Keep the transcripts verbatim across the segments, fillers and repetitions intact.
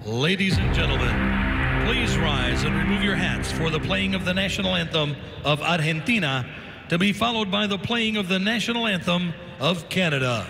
Ladies and gentlemen, please rise and remove your hats for the playing of the national anthem of Argentina, to be followed by the playing of the national anthem of Canada.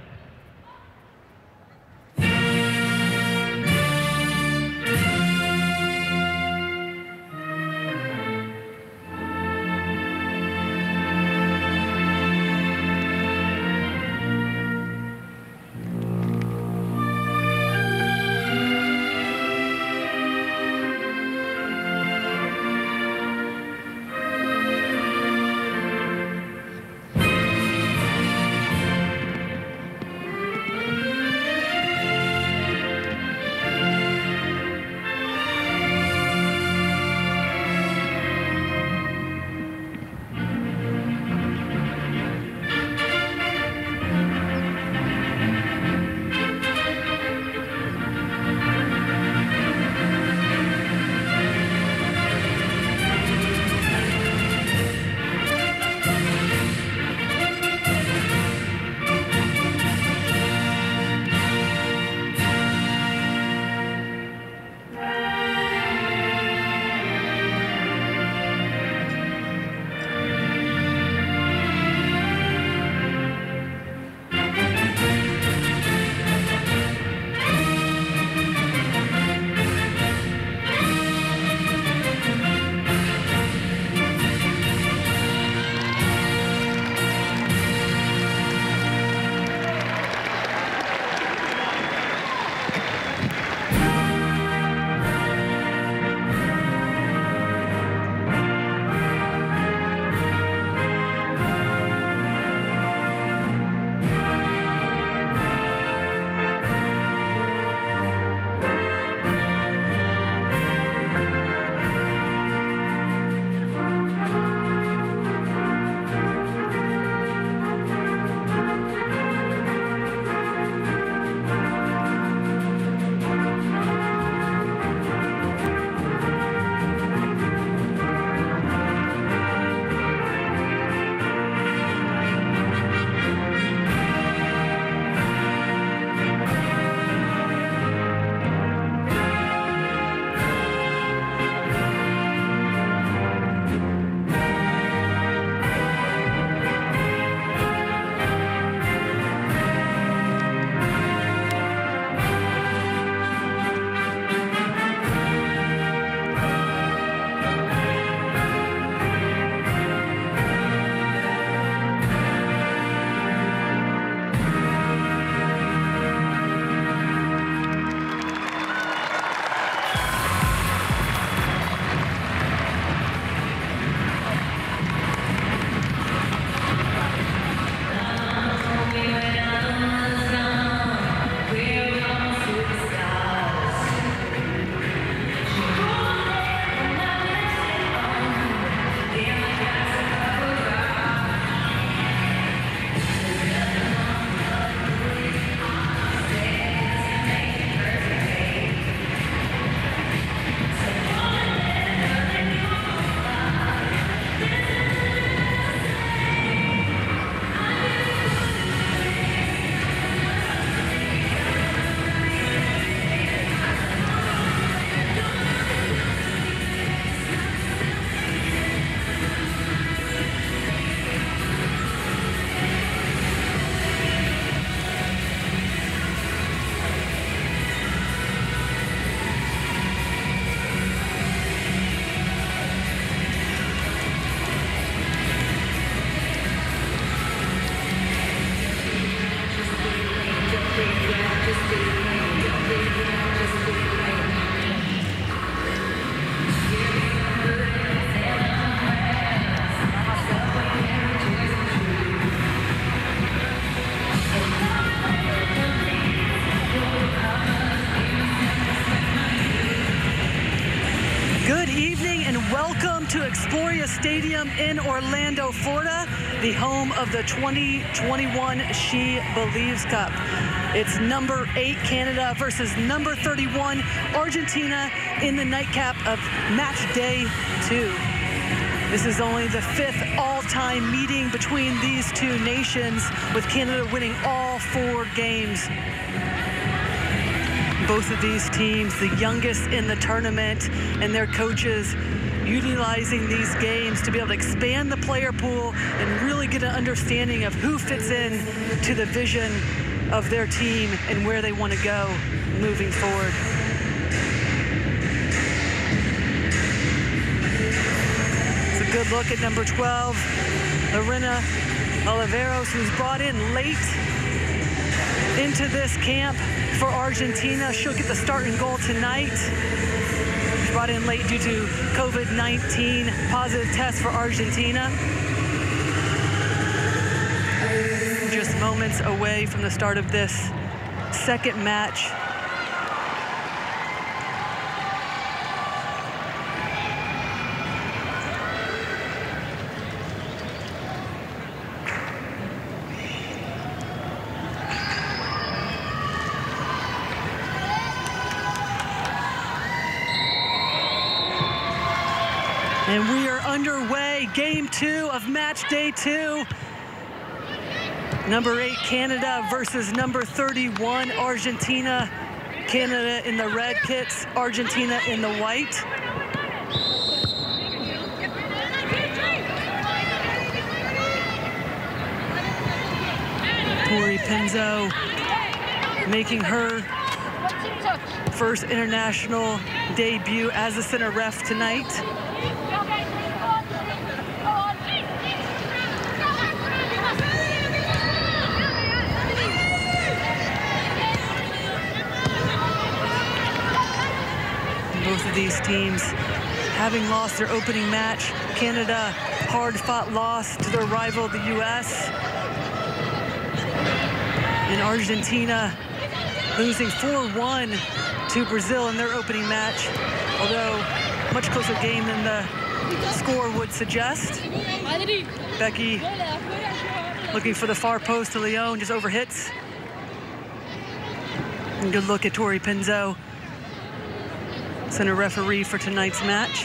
To Exploria Stadium in Orlando, Florida, the home of the twenty twenty-one She Believes Cup. It's number eight Canada versus number thirty-one Argentina in the nightcap of match day two. This is only the fifth all-time meeting between these two nations, with Canada winning all four games. Both of these teams, the youngest in the tournament, and their coaches utilizing these games to be able to expand the player pool and really get an understanding of who fits in to the vision of their team and where they want to go moving forward. It's a good look at number twelve, Lorena Oliveros, who's brought in late into this camp for Argentina. She'll get the starting goal tonight. She's brought in late due to COVID nineteen positive test for Argentina. Just moments away from the start of this second match. And we are underway, game two of match day two. Number eight, Canada versus number thirty-one, Argentina. Canada in the red kits, Argentina in the white. Tori Pinzo making her first international debut as a center ref tonight. Both of these teams having lost their opening match. Canada, hard-fought loss to their rival, the U S And Argentina losing four one to Brazil in their opening match, although much closer game than the score would suggest. Becky looking for the far post to Leon, just overhits. And good look at Tori Pinzo, center referee for tonight's match.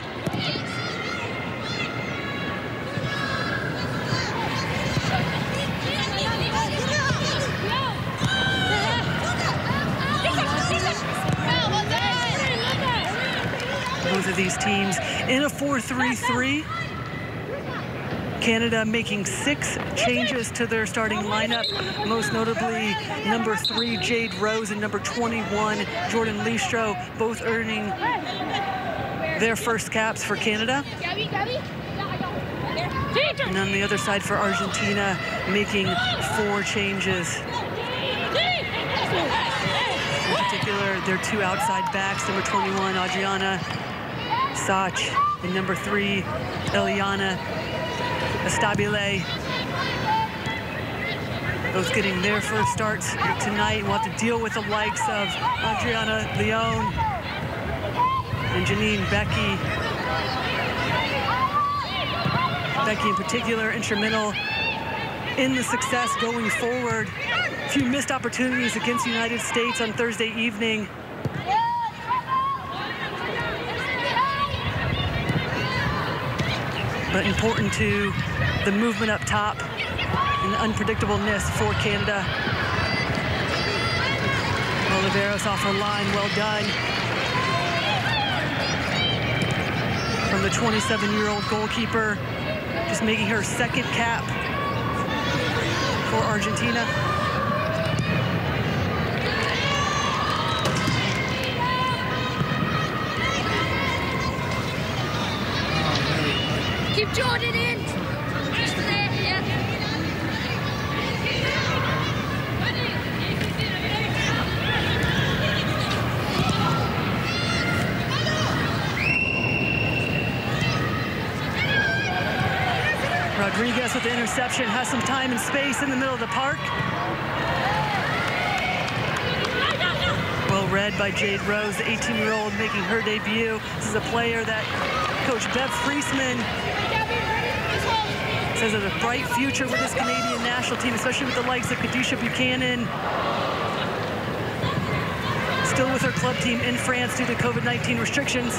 Both of these teams in a four three three. Canada making six changes to their starting lineup, most notably number three, Jade Rose, and number twenty-one, Jordan Listro, both earning their first caps for Canada. And on the other side for Argentina, making four changes. In particular, their two outside backs, number twenty-one, Adriana Sach, and number three, Eliana Estabile, both getting their first starts tonight. We'll have to deal with the likes of Adriana Leon and Janine Becky. Becky in particular, instrumental in the success going forward. A few missed opportunities against the United States on Thursday evening. But important to the movement up top and the unpredictableness for Canada. Oliveros off her line, well done. From the twenty-seven-year-old goalkeeper, just making her second cap for Argentina. Keep Jordan in. Just there, yeah. Rodriguez with the interception, has some time and space in the middle of the park. Well read by Jade Rose, the eighteen-year-old making her debut. This is a player that Coach Bev Friesman says has a bright future with this Canadian national team, especially with the likes of Kadisha Buchanan. Still with her club team in France due to COVID nineteen restrictions.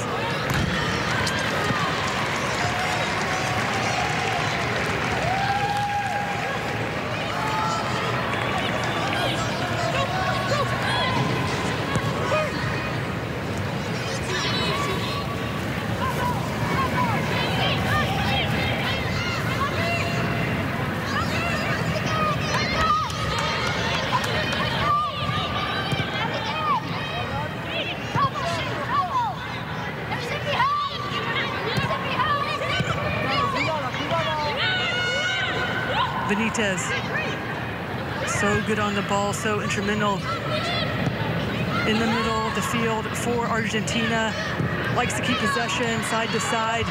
Benitez. So good on the ball, so instrumental in the middle of the field for Argentina. Likes to keep possession side to side.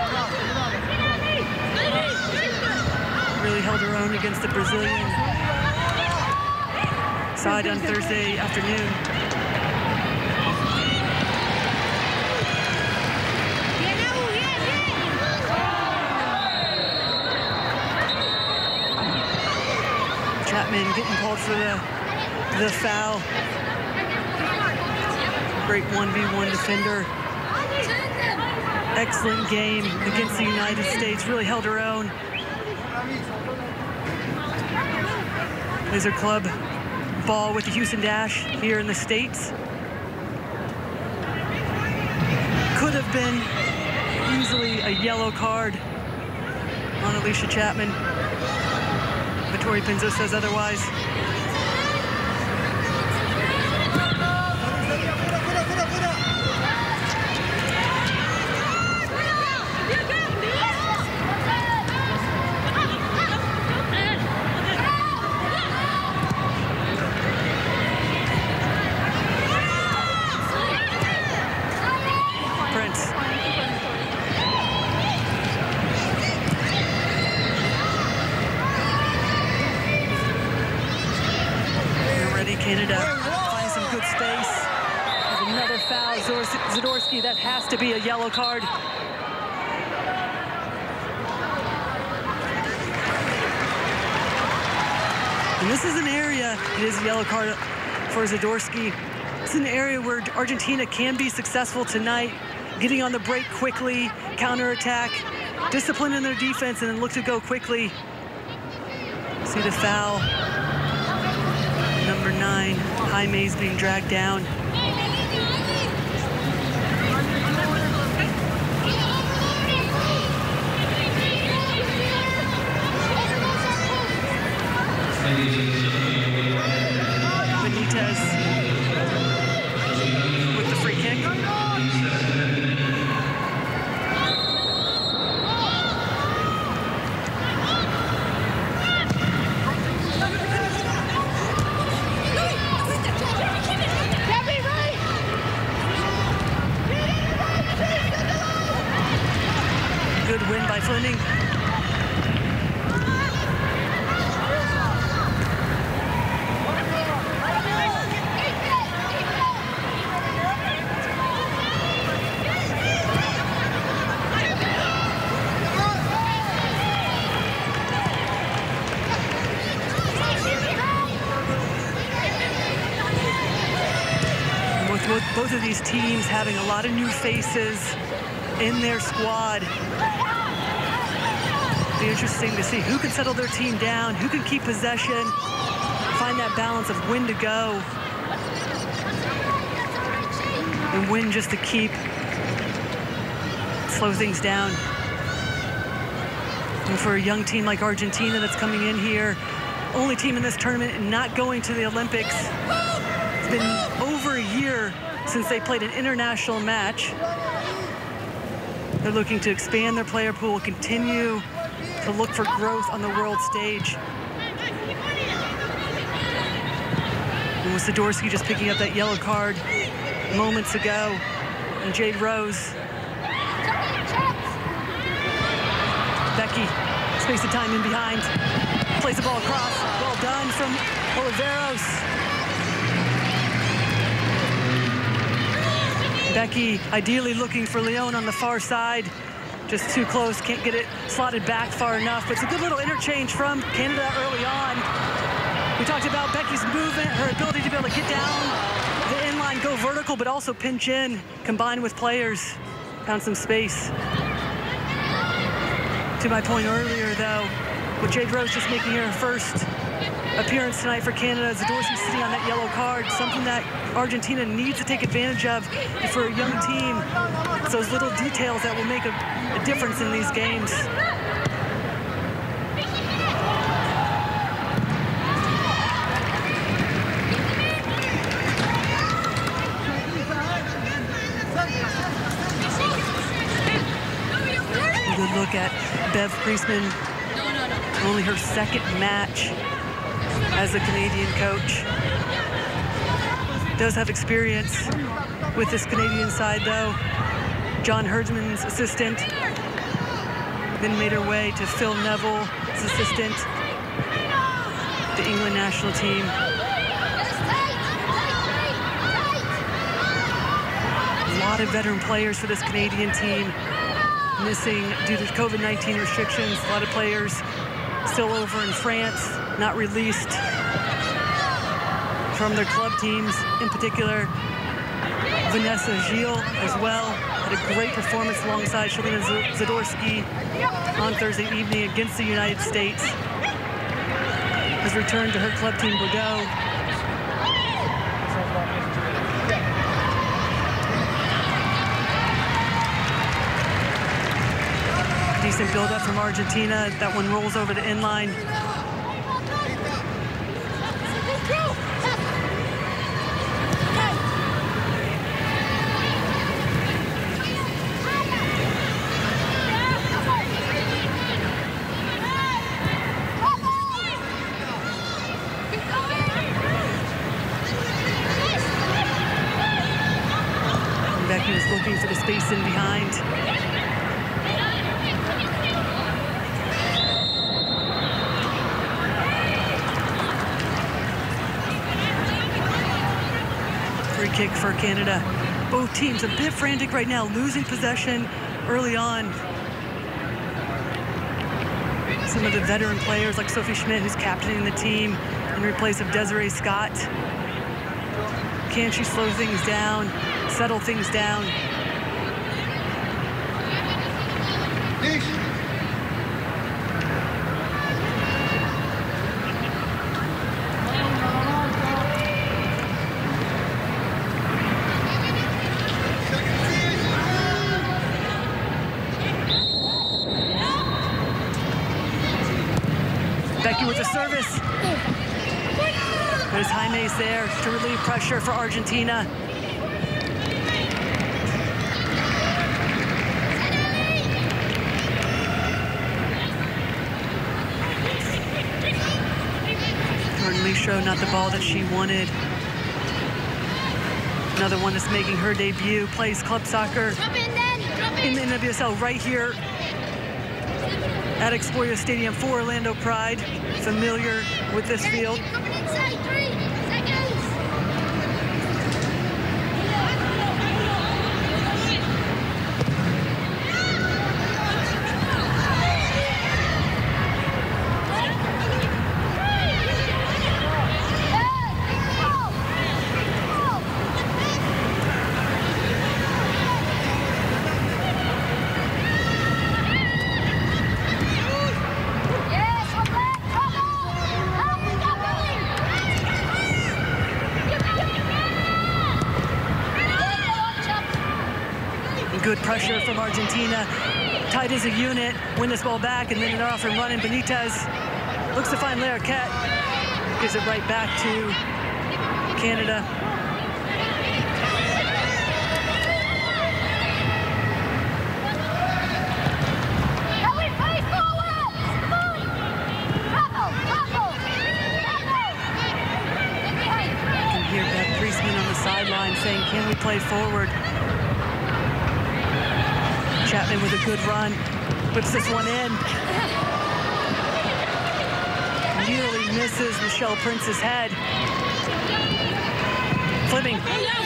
Really held her own against the Brazilian side on Thursday afternoon. Chapman getting called for the, the foul. Great one v one defender. Excellent game against the United States. Really held her own. Laser Club ball with the Houston Dash here in the States. Could have been easily a yellow card on Alicia Chapman. Vittoria Pinzo says otherwise. Canada finds some good space. There's another foul, Zadorsky. That has to be a yellow card. And this is an area, it is a yellow card for Zadorsky. It's an area where Argentina can be successful tonight, getting on the break quickly, counterattack, discipline in their defense, and then look to go quickly. See the foul. Number nine, Jaime's being dragged down. Benitez with the free kick. Good win by Fleming. With both of these teams having a lot of new faces in their squad. Be interesting to see who can settle their team down, who can keep possession, find that balance of when to go and when just to keep, slow things down. And for a young team like Argentina that's coming in here, only team in this tournament and not going to the Olympics. It's been over a year since they played an international match. They're looking to expand their player pool, continue to look for growth on the world stage. And with Zadorsky just picking up that yellow card moments ago, and Jade Rose. Becky, space of time in behind, plays the ball across. Well done from Oliveros. Becky ideally looking for Leon on the far side. Just too close, can't get it slotted back far enough. But it's a good little interchange from Canada early on. We talked about Becky's movement, her ability to be able to get down the inline, go vertical, but also pinch in, combined with players. Found some space. To my point earlier, though, with Jade Rose just making her first appearance tonight for Canada, Zadorsky sitting on that yellow card, something that Argentina needs to take advantage of for a young team. It's those little details that will make a, a difference in these games. A good look at Bev Priestman Only her second match as a Canadian coach. Does have experience with this Canadian side though. John Herdsman's assistant. Then made her way to Phil Neville's assistant. The England national team. A lot of veteran players for this Canadian team. Missing due to COVID nineteen restrictions. A lot of players still over in France, not released from their club teams, in particular Vanessa Gilles as well. Had a great performance alongside Shelina Zadorsky on Thursday evening against the United States. Has returned to her club team, Bordeaux. Decent build-up from Argentina. That one rolls over the inline. Becky was looking for the space in behind. Free kick for Canada. Both teams a bit frantic right now, losing possession early on. Some of the veteran players like Sophie Schmidt, who's captaining the team in replace of Desiree Scott. Can she slow things down, settle things down? Becky with the service. There's Jaime's there to relieve pressure for Argentina. Mishro, not the ball that she wanted. Another one that's making her debut, plays club soccer in the N W S L right here at Exploria Stadium for Orlando Pride. Familiar with this field. Good pressure from Argentina. Tight as a unit, win this ball back, and then they're off and running. Benitez looks to find Larroquette. Gives it right back to Canada. You can hear Beth Priestman on the sideline saying, can we play forward? Chapman with a good run, whips this one in. Nearly misses Michelle Prince's head. Fleming.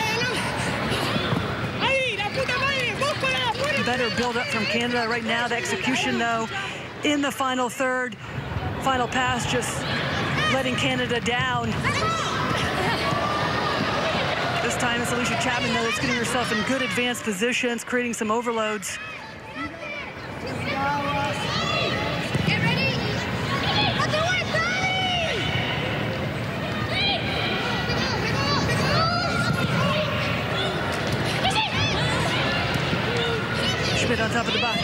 Better build up from Canada right now. The execution, though, in the final third. Final pass just letting Canada down. This time it's Alicia Chapman, though, that's getting herself in good advanced positions, creating some overloads. Get ready. I'll do it, Daddy. Schmidt on top of the box.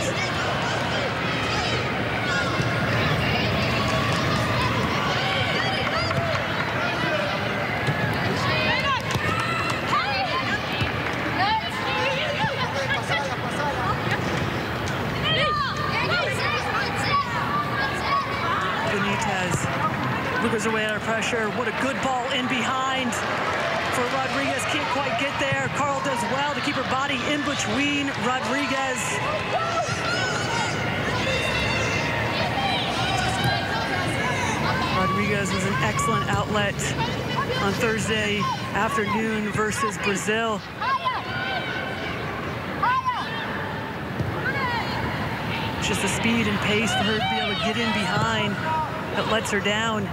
pressure. What a good ball in behind for Rodriguez. Can't quite get there. Carl does well to keep her body in between Rodriguez. Rodriguez was an excellent outlet on Thursday afternoon versus Brazil. Just the speed and pace for her to be able to get in behind that lets her down.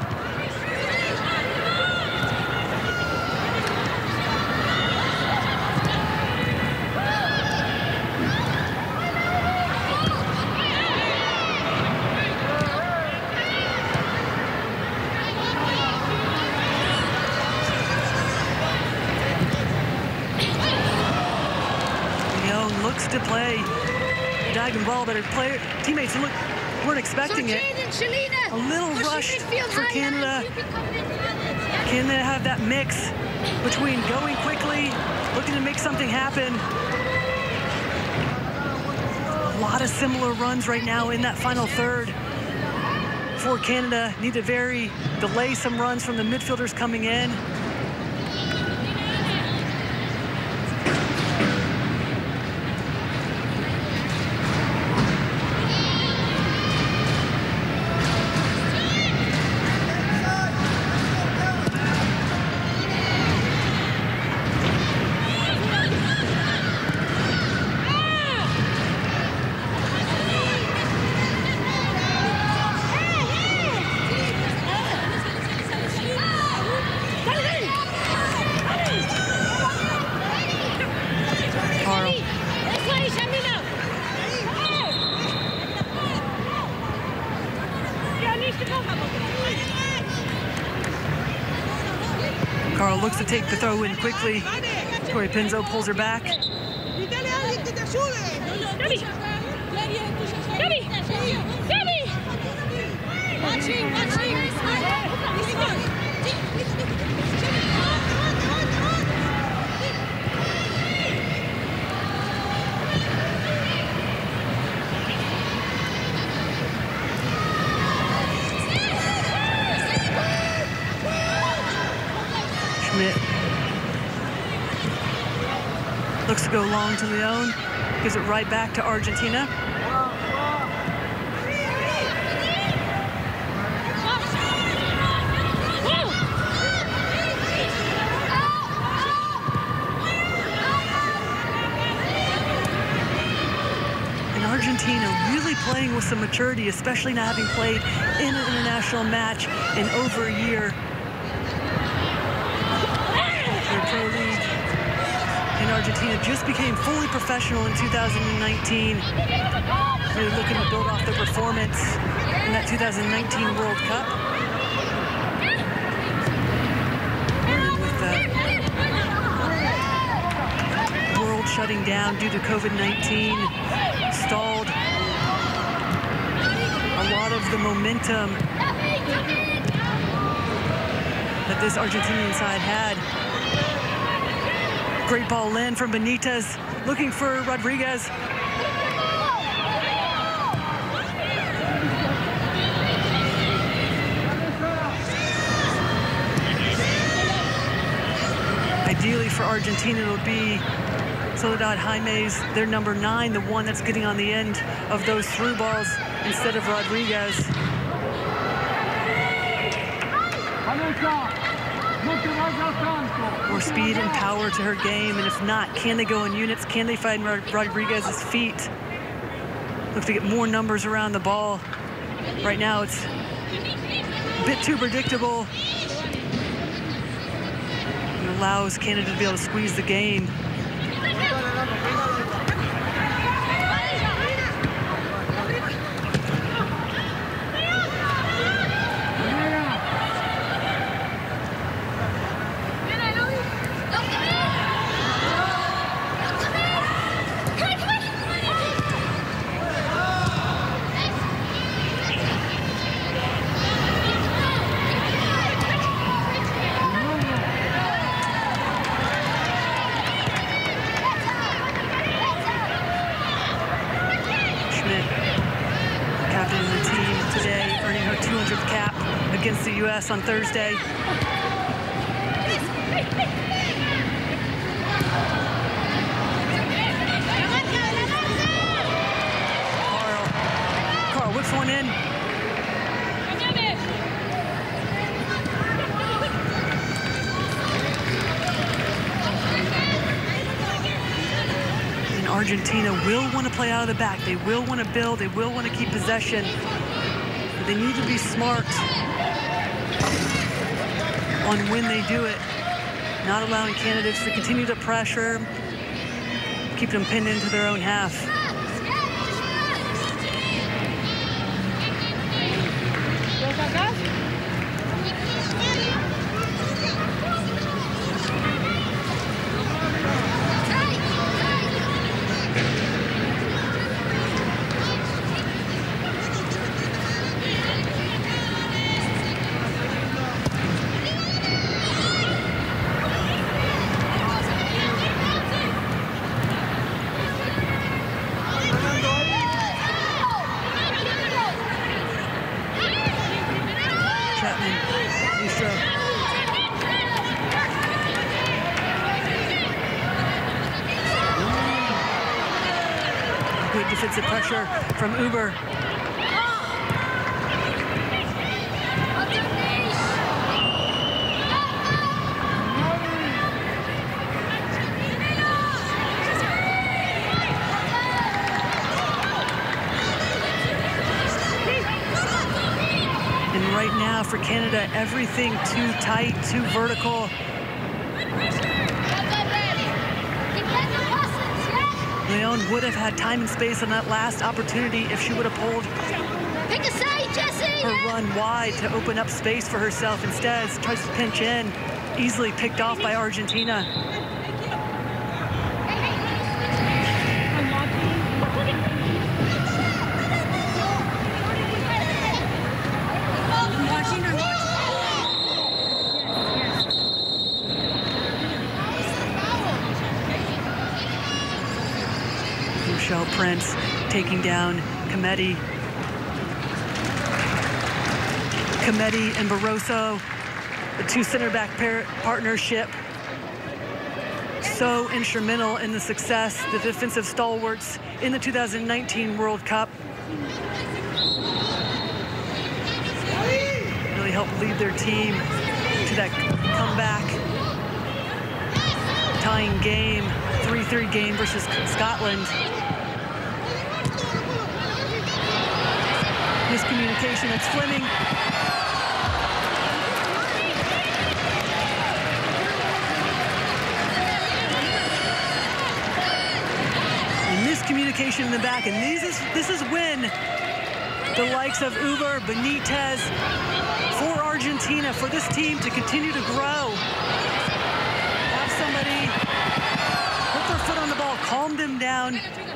Leon looks to play diagonal ball, but her player, teammates look, weren't expecting it. A little rushed for Canada. Can they have that mix between going quickly, looking to make something happen? A lot of similar runs right now in that final third for Canada. Need to vary, delay some runs from the midfielders coming in. Carl looks to take the throw in quickly. Tori Pinzo pulls her back. Schmidt looks to go long to Leon, gives it right back to Argentina. And Argentina really playing with some maturity, especially not having played in an international match in over a year. Their pro league in Argentina just became fully professional in two thousand nineteen. Really looking to build off their performance in that two thousand nineteen World Cup. And with the world shutting down due to COVID nineteen, stalled a lot of the momentum that this Argentinian side had. Great ball in from Benitez, looking for Rodriguez. Ideally for Argentina, it would be Soledad Jaimes, their number nine, the one that's getting on the end of those through balls instead of Rodriguez. More speed and power to her game, and if not, can they go in units? Can they find Rodriguez's feet? Look to get more numbers around the ball. Right now, it's a bit too predictable. It allows Canada to be able to squeeze the game. U S on Thursday. Carl, Carl whips one in. And Argentina will want to play out of the back. They will want to build. They will want to keep possession. But they need to be smart on when they do it. Not allowing candidates to continue to pressure, keep them pinned into their own half. Good defensive pressure from Uber. And right now for Canada, everything too tight, too vertical. Leon would have had time and space on that last opportunity if she would have pulled Pick a side, Jesse! her run wide to open up space for herself. Instead, tries to pinch in, easily picked off by Argentina. Michelle Prince taking down Cometti. Cometti and Barroso, the two center back pair partnership. So instrumental in the success, the defensive stalwarts in the two thousand nineteen World Cup. Really helped lead their team to that comeback. Tying game, three three game versus Scotland. Miscommunication, that's Fleming. And miscommunication in the back, and this is, this is when the likes of Uber, Benitez, for Argentina, for this team to continue to grow. Have somebody put their foot on the ball, calm them down,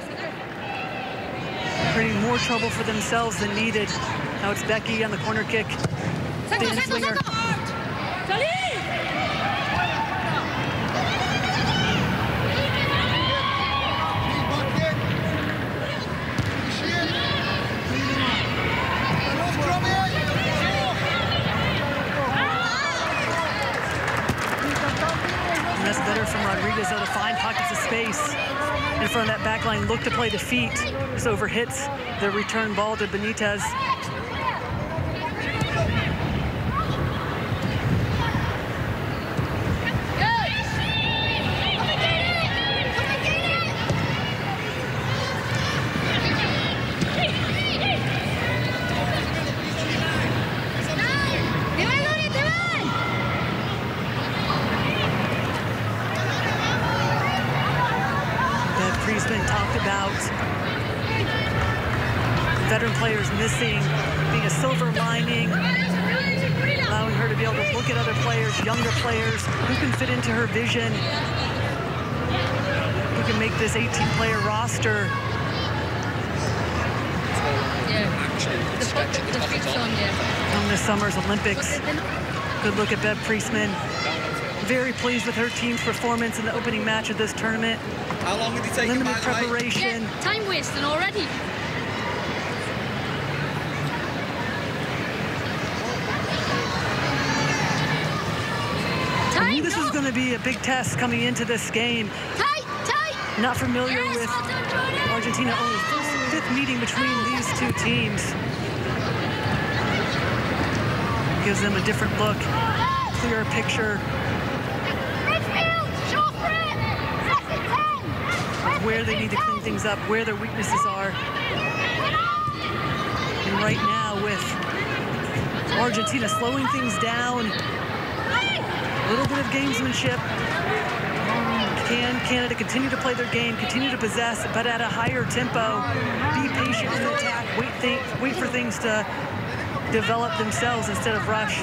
creating more trouble for themselves than needed. Now it's Becky on the corner kick. Stand swinger. And that's better from Rodriguez, though, to find pockets of space in front of that back line. Look to play the feet. This over hits the return ball to Benitez. Talked about veteran players missing, being a silver lining, allowing her to be able to look at other players, younger players, who can fit into her vision, who can make this eighteen player roster. Come this summer's Olympics. Good look at Bev Priestman. Very pleased with her team's performance in the opening match of this tournament. How long did it take? Limited preparation. Yeah, time wasting already. going to be a big test coming into this game. Tight, tight. Not familiar Yes, with well done, Jordan. Argentina, only first, fifth meeting between these two teams. Gives them a different look, clearer picture Midfield, short for it. Second ten. where they need to clean things up, where their weaknesses are. And right now with Argentina slowing things down, a little bit of gamesmanship. Can Canada continue to play their game, continue to possess, but at a higher tempo, be patient in the attack, wait, th wait for things to develop themselves instead of rush.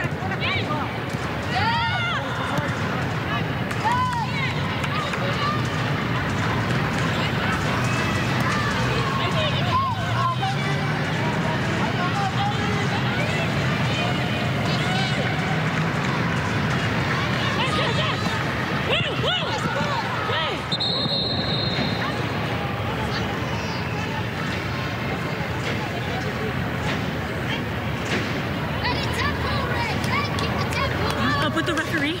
With the referee.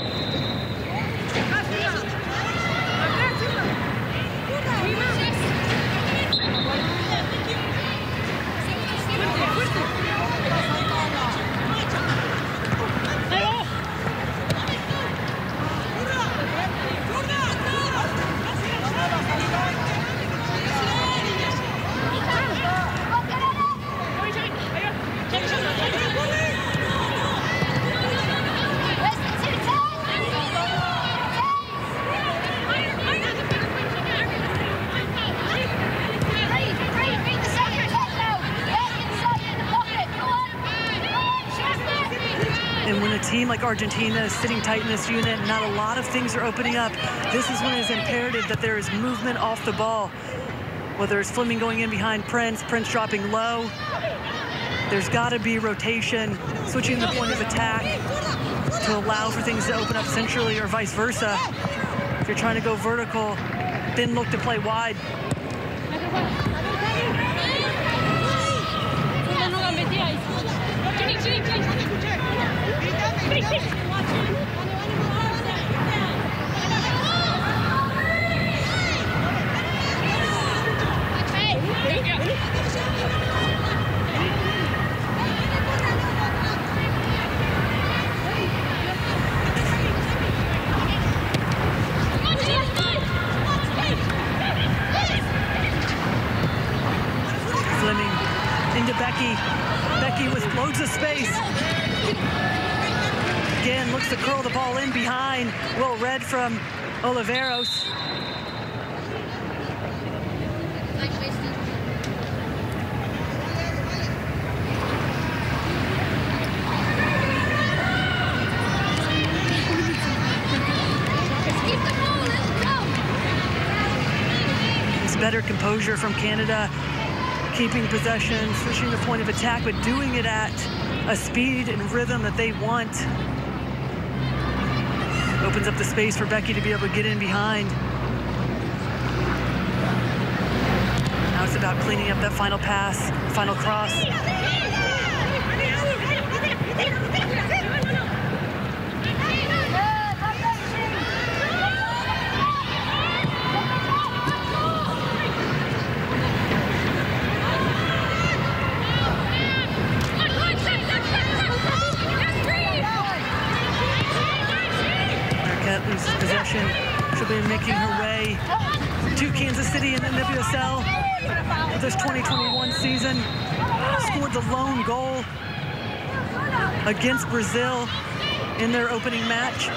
And when a team like Argentina is sitting tight in this unit, not a lot of things are opening up, this is when it is imperative that there is movement off the ball. Whether it's Fleming going in behind Prince, Prince dropping low, there's got to be rotation, switching the point of attack to allow for things to open up centrally or vice versa. If you're trying to go vertical, then look to play wide. Fleming into Becky. Becky with loads of space. Again, looks to curl the ball in behind. Well read from Oliveros. It's better composure from Canada, keeping possession, switching the point of attack, but doing it at a speed and rhythm that they want. Opens up the space for Becky to be able to get in behind. Now it's about cleaning up that final pass, final cross. Loses possession. She'll be making her way to Kansas City in the N W S L for this twenty twenty-one season. Scored the lone goal against Brazil in their opening match.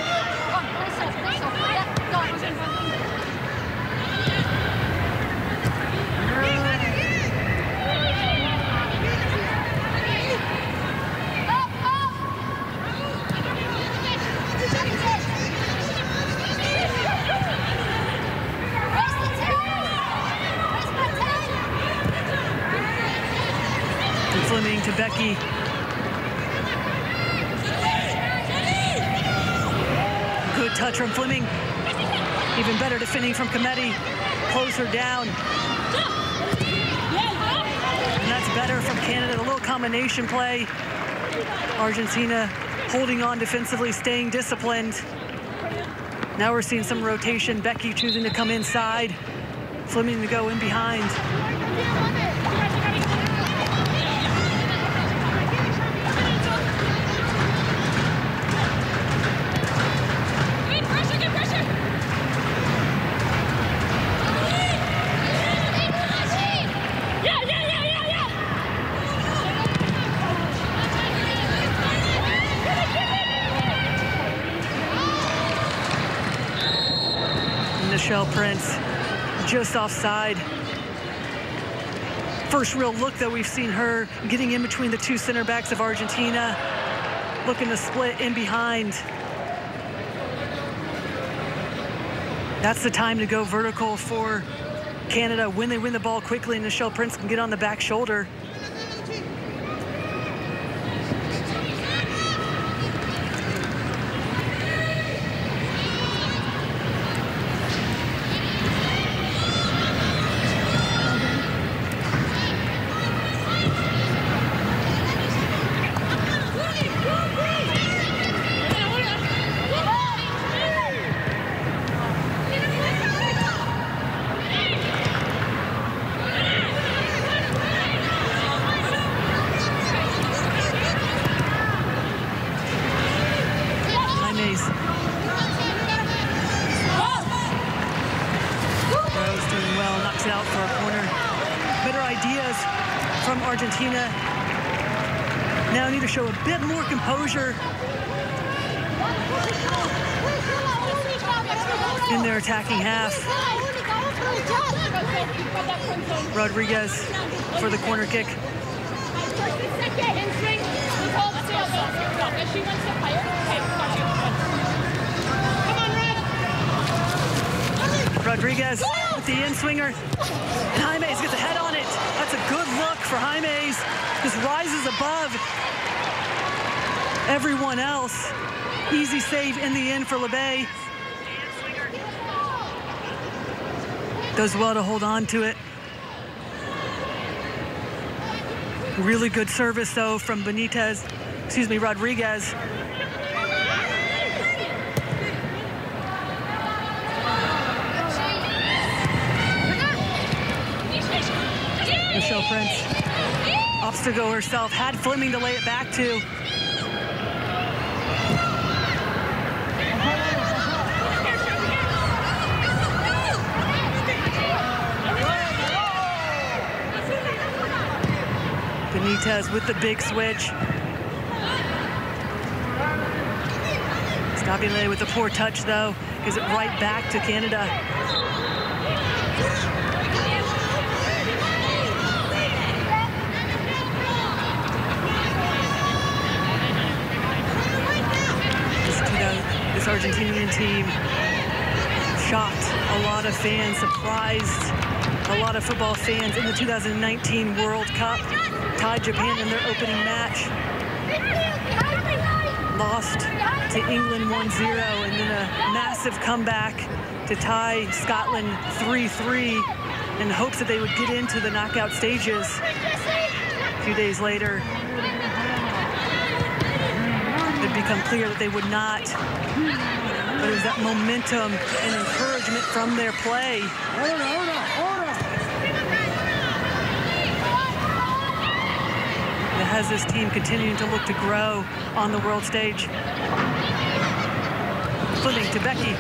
Fleming to Becky. Good touch from Fleming. Even better defending from Cometti. Close her down. And that's better from Canada. A little combination play. Argentina holding on defensively, staying disciplined. Now we're seeing some rotation. Becky choosing to come inside. Fleming to go in behind. Michelle Prince just offside. First real look that we've seen her getting in between the two center backs of Argentina, looking to split in behind. That's the time to go vertical for Canada when they win the ball quickly and Michelle Prince can get on the back shoulder. Out for a corner. Better ideas from Argentina. Now need to show a bit more composure in their attacking half. Rodriguez for the corner kick. Rodriguez with the in-swinger. And Jaimes gets a head on it. That's a good look for Jaimes. Just rises above everyone else. Easy save in the end for LeBay. Does well to hold on to it. Really good service, though, from Benitez. Excuse me, Rodriguez. Michelle Prince opts to go herself, had Fleming to lay it back to. Benitez with the big switch. Stabile with the poor touch, though, gives it right back to Canada. This Argentinian team shocked a lot of fans, surprised a lot of football fans in the two thousand nineteen World Cup. Tied Japan in their opening match. Lost to England one zero, and then a massive comeback to tie Scotland three three in hopes that they would get into the knockout stages. A few days later, it become clear that they would not. But it was that momentum and encouragement from their play. That has this team continuing to look to grow on the world stage. Fleming to Becky.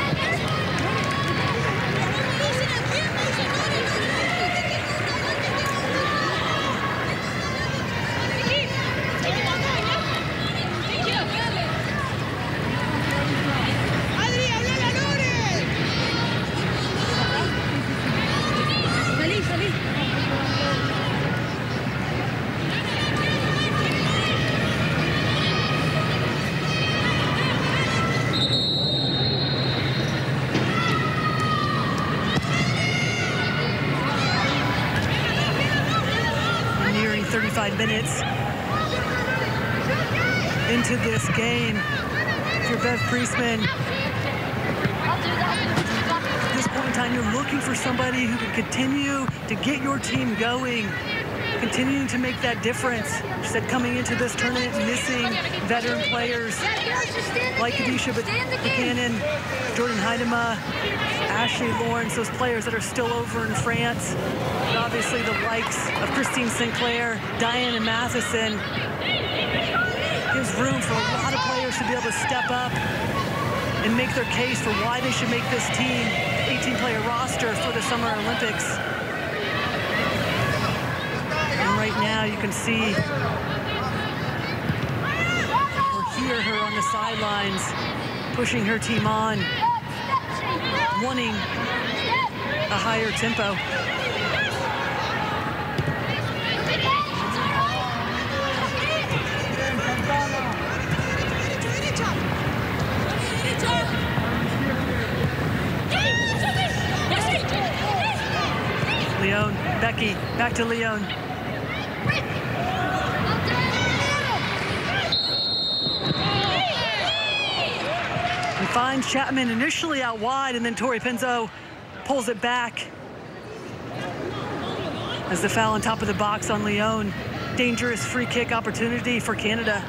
thirty-five minutes into this game. If you're Bev Priestman, at this point in time, you're looking for somebody who can continue to get your team going continuing to make that difference. She said coming into this tournament, missing veteran players like Kadisha Buchanan, Jordan Heidema, Ashley Lawrence, those players that are still over in France. But obviously the likes of Christine Sinclair, Diana Matheson, gives room for a lot of players to be able to step up and make their case for why they should make this team eighteen player roster for the Summer Olympics. And right now you can see or hear her on the sidelines pushing her team on, wanting a higher tempo. Leon, Becky, back to Leon. And finds Chapman initially out wide, and then Tori Penzo pulls it back. As the foul on top of the box on Leon. Dangerous free kick opportunity for Canada.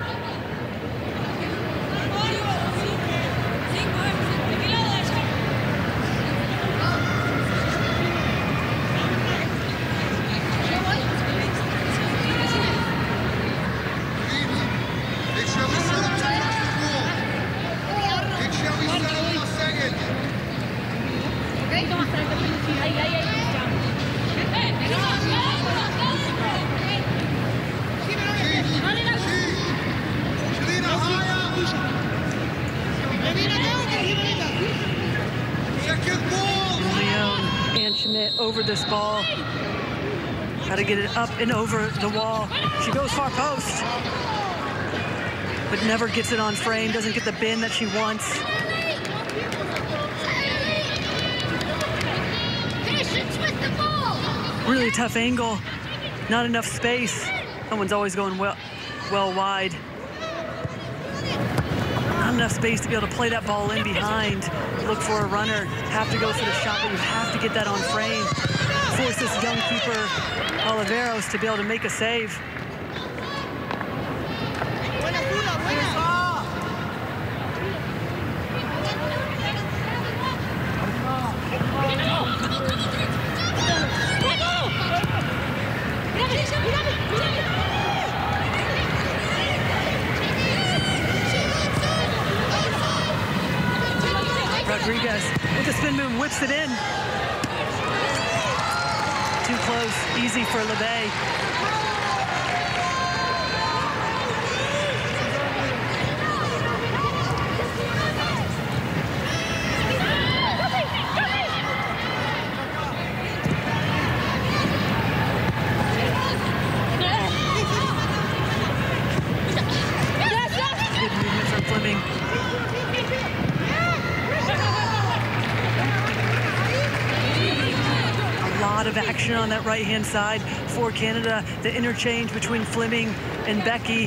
Over this ball. Got to get it up and over the wall. She goes far post, but never gets it on frame, doesn't get the bend that she wants. Really tough angle, not enough space. Someone's always going well, well wide. Not enough space to be able to play that ball in behind. Look for a runner, have to go for the shot, but you have to get that on frame. Force this young keeper, Oliveros, to be able to make a save. Rodriguez with the spin move, whips it in. Too close, easy for LeVay. Good movement from Fleming. Of action on that right-hand side for Canada. The interchange between Fleming and Becky.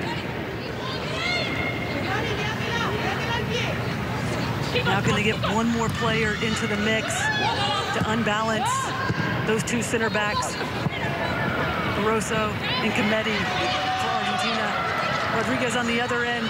Now can they get one more player into the mix to unbalance those two center backs, Barroso and Cometti for Argentina. Rodriguez on the other end.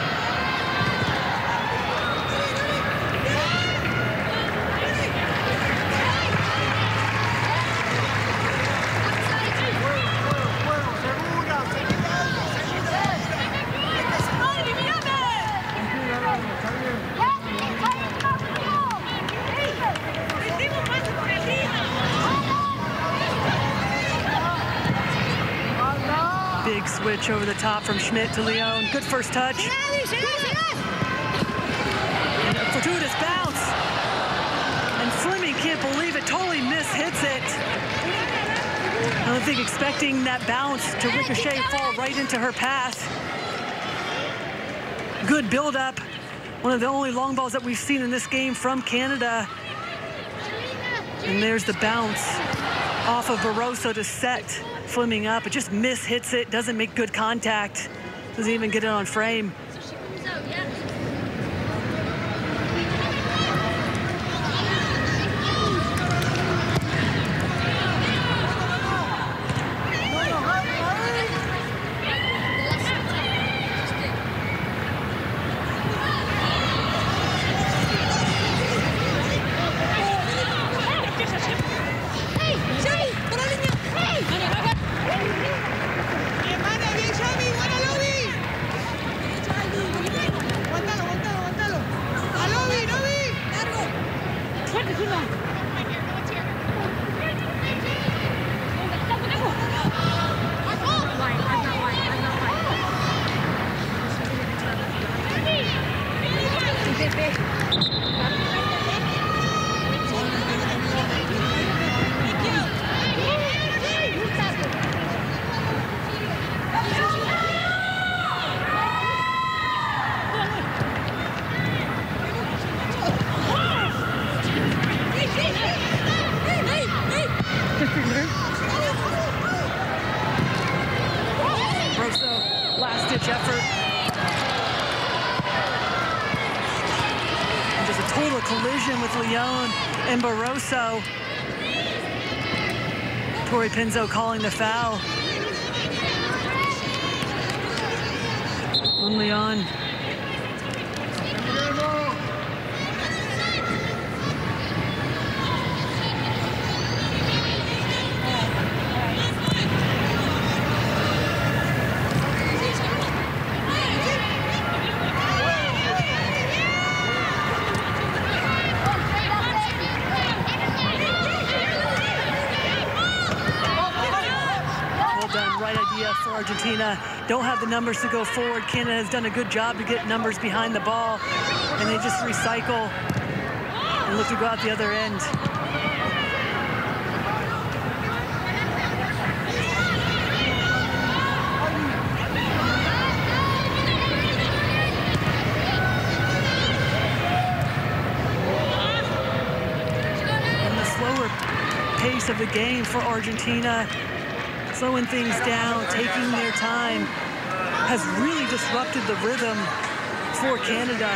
Big switch over the top from Schmidt to Leon. Good first touch. And a fortuitous bounce. And Fleming can't believe it, totally mishits it. I don't think expecting that bounce to ricochet, fall right into her path. Good build-up. One of the only long balls that we've seen in this game from Canada. And there's the bounce off of Barroso to set Fleming up. It just mishits it, doesn't make good contact. Doesn't even get it on frame. last-ditch effort. And just a total collision with Leon and Barroso. Tori Pinzo calling the foul on Leon. Right idea for Argentina. Don't have the numbers to go forward. Canada has done a good job to get numbers behind the ball, and they just recycle and look to go out the other end. And the slower pace of the game for Argentina, slowing things down, taking their time, has really disrupted the rhythm for Canada.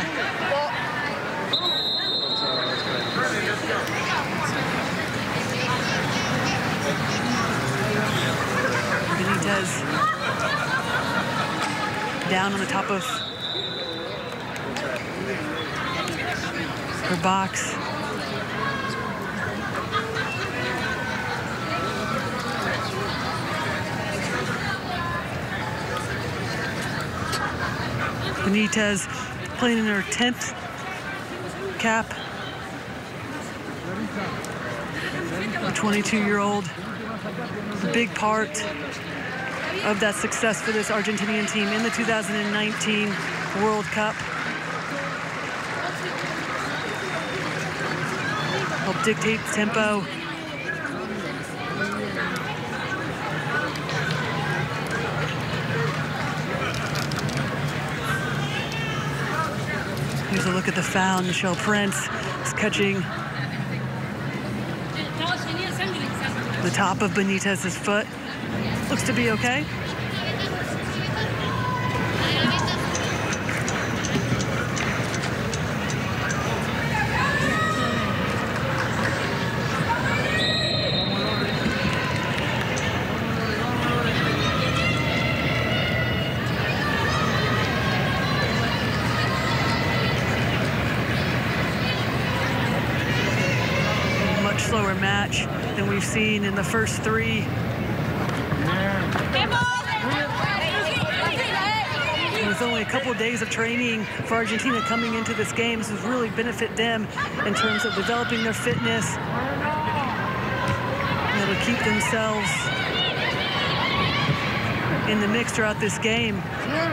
Benitez down on the top of her box. Benitez playing in her tenth cap. The twenty-two-year-old, a big part of that success for this Argentinian team in the two thousand nineteen World Cup. Help dictate the tempo. Here's a look at the foul. Michelle Prince is catching the top of Benitez's foot. Looks to be okay. Slower match than we've seen in the first three. With only a couple of days of training for Argentina coming into this game, this has really benefit them in terms of developing their fitness, you know, to keep themselves in the mix throughout this game.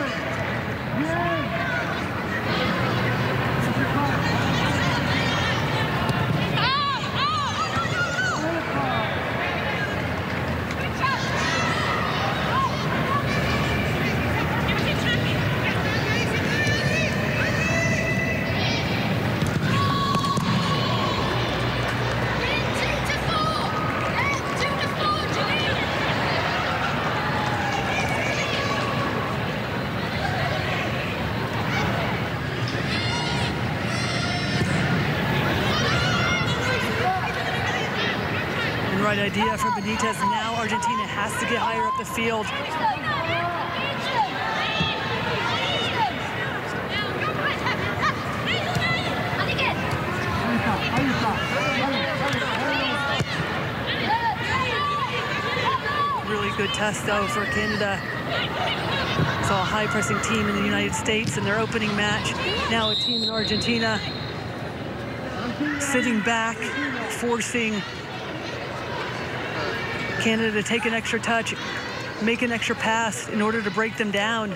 Right idea for Benitez. Now Argentina has to get higher up the field. Really good test though for Canada. Saw a high pressing team in the United States in their opening match. Now a team in Argentina. sitting back, forcing Canada to take an extra touch, make an extra pass in order to break them down.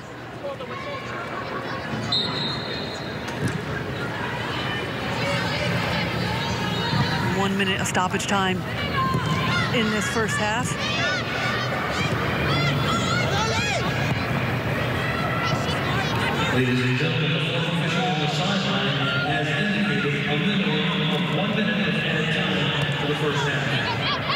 One minute of stoppage time in this first half. Ladies and gentlemen, the fourth official on the sideline has indicated a minimum of one minute of added time for the first half.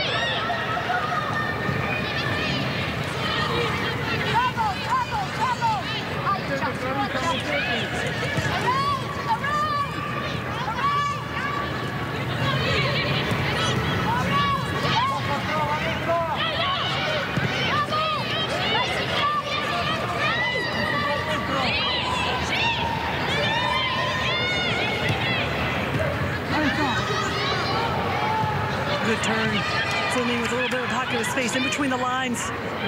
Good turn, swimming with a little bit of pocket of space in between the lines.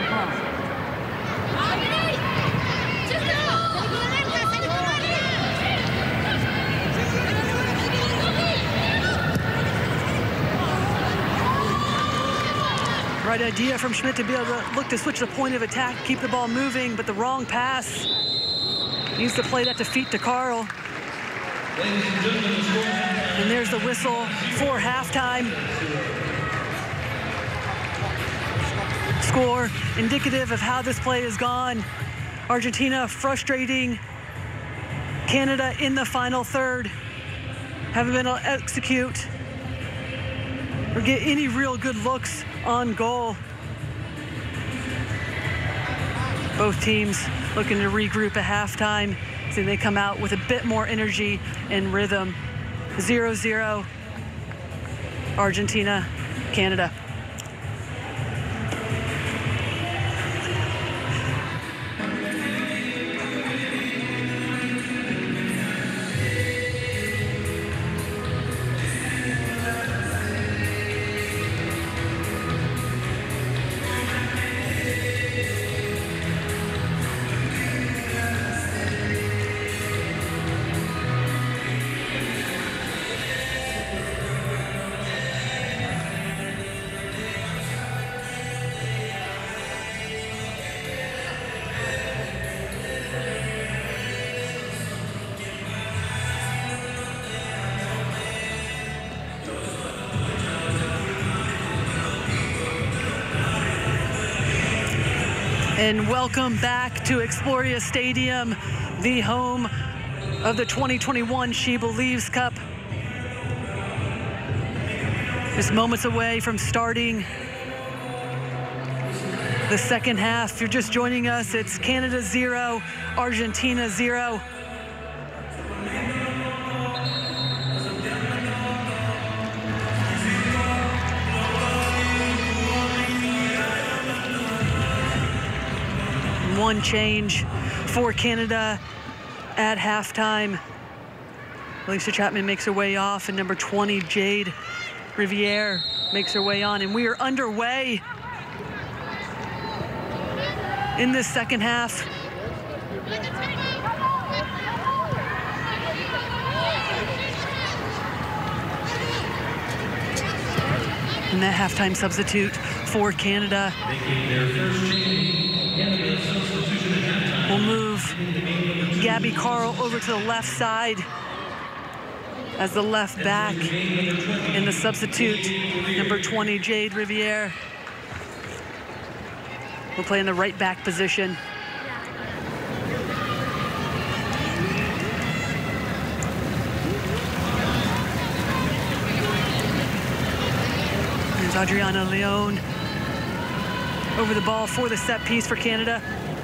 Right idea from Schmidt to be able to look to switch the point of attack, keep the ball moving, but the wrong pass. Needs to play that to feet to Carl. And there's the whistle for halftime. Score indicative of how this play has gone. Argentina frustrating Canada in the final third. Haven't been able to execute or get any real good looks on goal. Both teams looking to regroup at halftime, so they come out with a bit more energy and rhythm. zero zero, Argentina, Canada. And welcome back to Exploria Stadium, the home of the twenty twenty-one She Believes Cup. Just moments away from starting the second half. If you're just joining us, it's Canada zero, Argentina zero. One change for Canada at halftime. Lisa Chapman makes her way off, and number twenty, Jade Riviere, makes her way on. And we are underway in this second half. And that halftime substitute for Canada will move Gabby Carl over to the left side as the left back, and the substitute, number twenty, Jade Riviere, will play in the right back position. There's Adriana Leon over the ball for the set piece for Canada.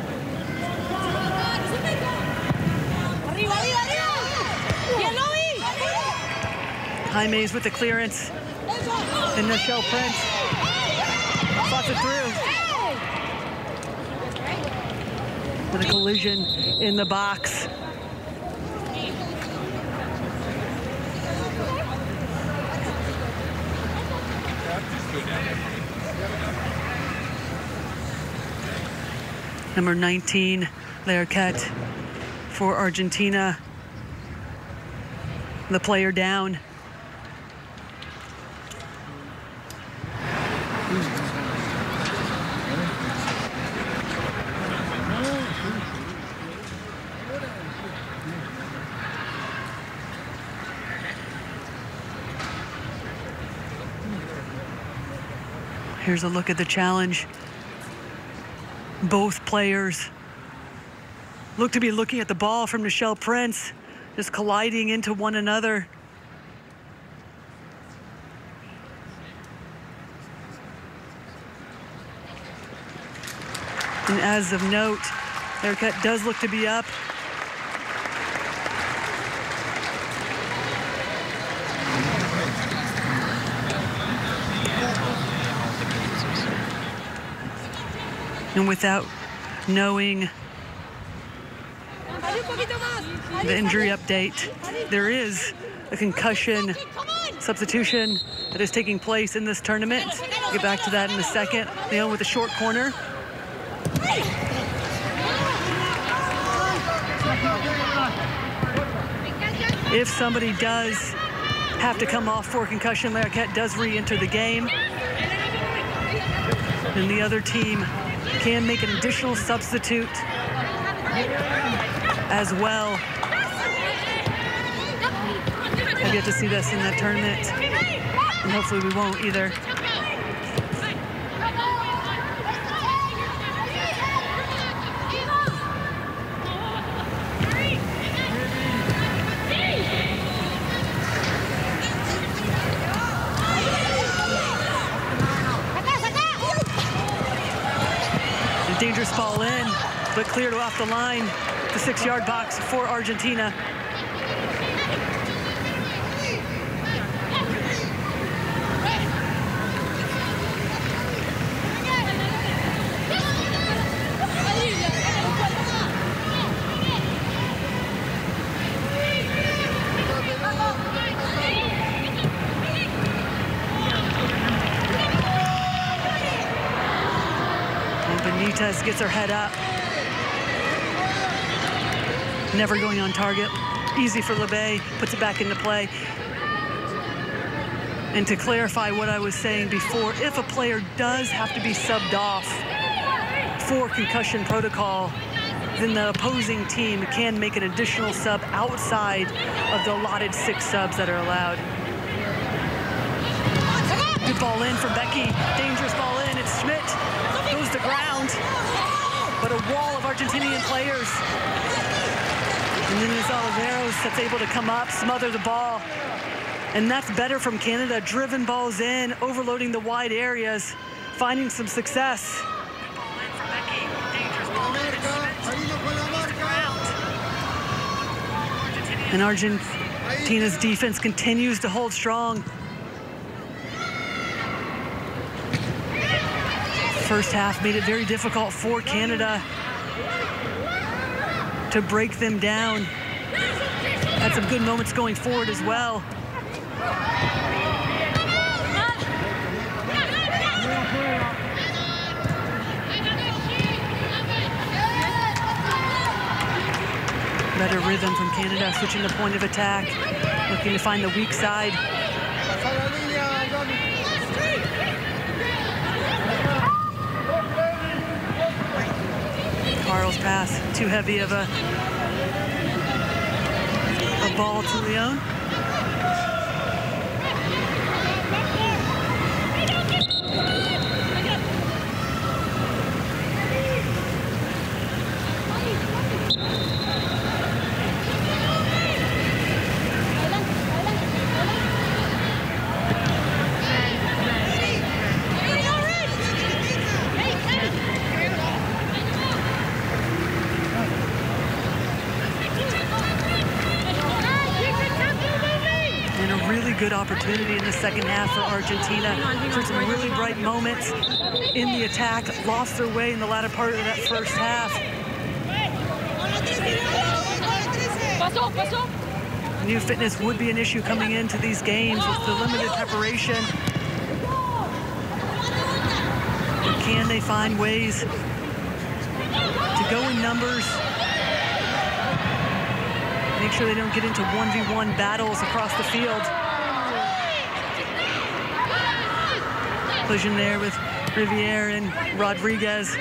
Jaime's with the clearance, and Nichelle Prince slots it through. With a collision in the box. Number nineteen, Larquette for Argentina. The player down. Here's a look at the challenge. Both players look to be looking at the ball from Nichelle Prince, just colliding into one another. And as of note, Larroquette does look to be up. And without knowing the injury update, there is a concussion substitution that is taking place in this tournament. We'll get back to that in a second. Leon with the short corner. If somebody does have to come off for concussion, Larroquette does re-enter the game. And the other team can make an additional substitute as well. I've yet to see this in the tournament, and hopefully we won't either. Dangerous ball in, but cleared off the line, the six-yard box for Argentina. Benitez gets her head up. Never going on target. Easy for LeBay, puts it back into play. And to clarify what I was saying before, if a player does have to be subbed off for concussion protocol, then the opposing team can make an additional sub outside of the allotted six subs that are allowed. Good ball in from Becky. Dangerous ball in. It's Schmidt. Goes to ground. But a wall of Argentinian players. And then it's Oliveros that's able to come up, smother the ball. And that's better from Canada. Driven balls in, overloading the wide areas, finding some success. Good ball in from Becky. Dangerous ball in. And Argentina's defense continues to hold strong. First half made it very difficult for Canada to break them down. Had some good moments going forward as well. Better rhythm from Canada, switching the point of attack, looking to find the weak side. Carl's pass, too heavy of a, a ball to Leon. Good opportunity in the second half for Argentina. For some really bright moments in the attack, lost their way in the latter part of that first half. New fitness would be an issue coming into these games with the limited preparation. But can they find ways to go in numbers? Make sure they don't get into one v one battles across the field. Collision there with Riviere and Rodriguez.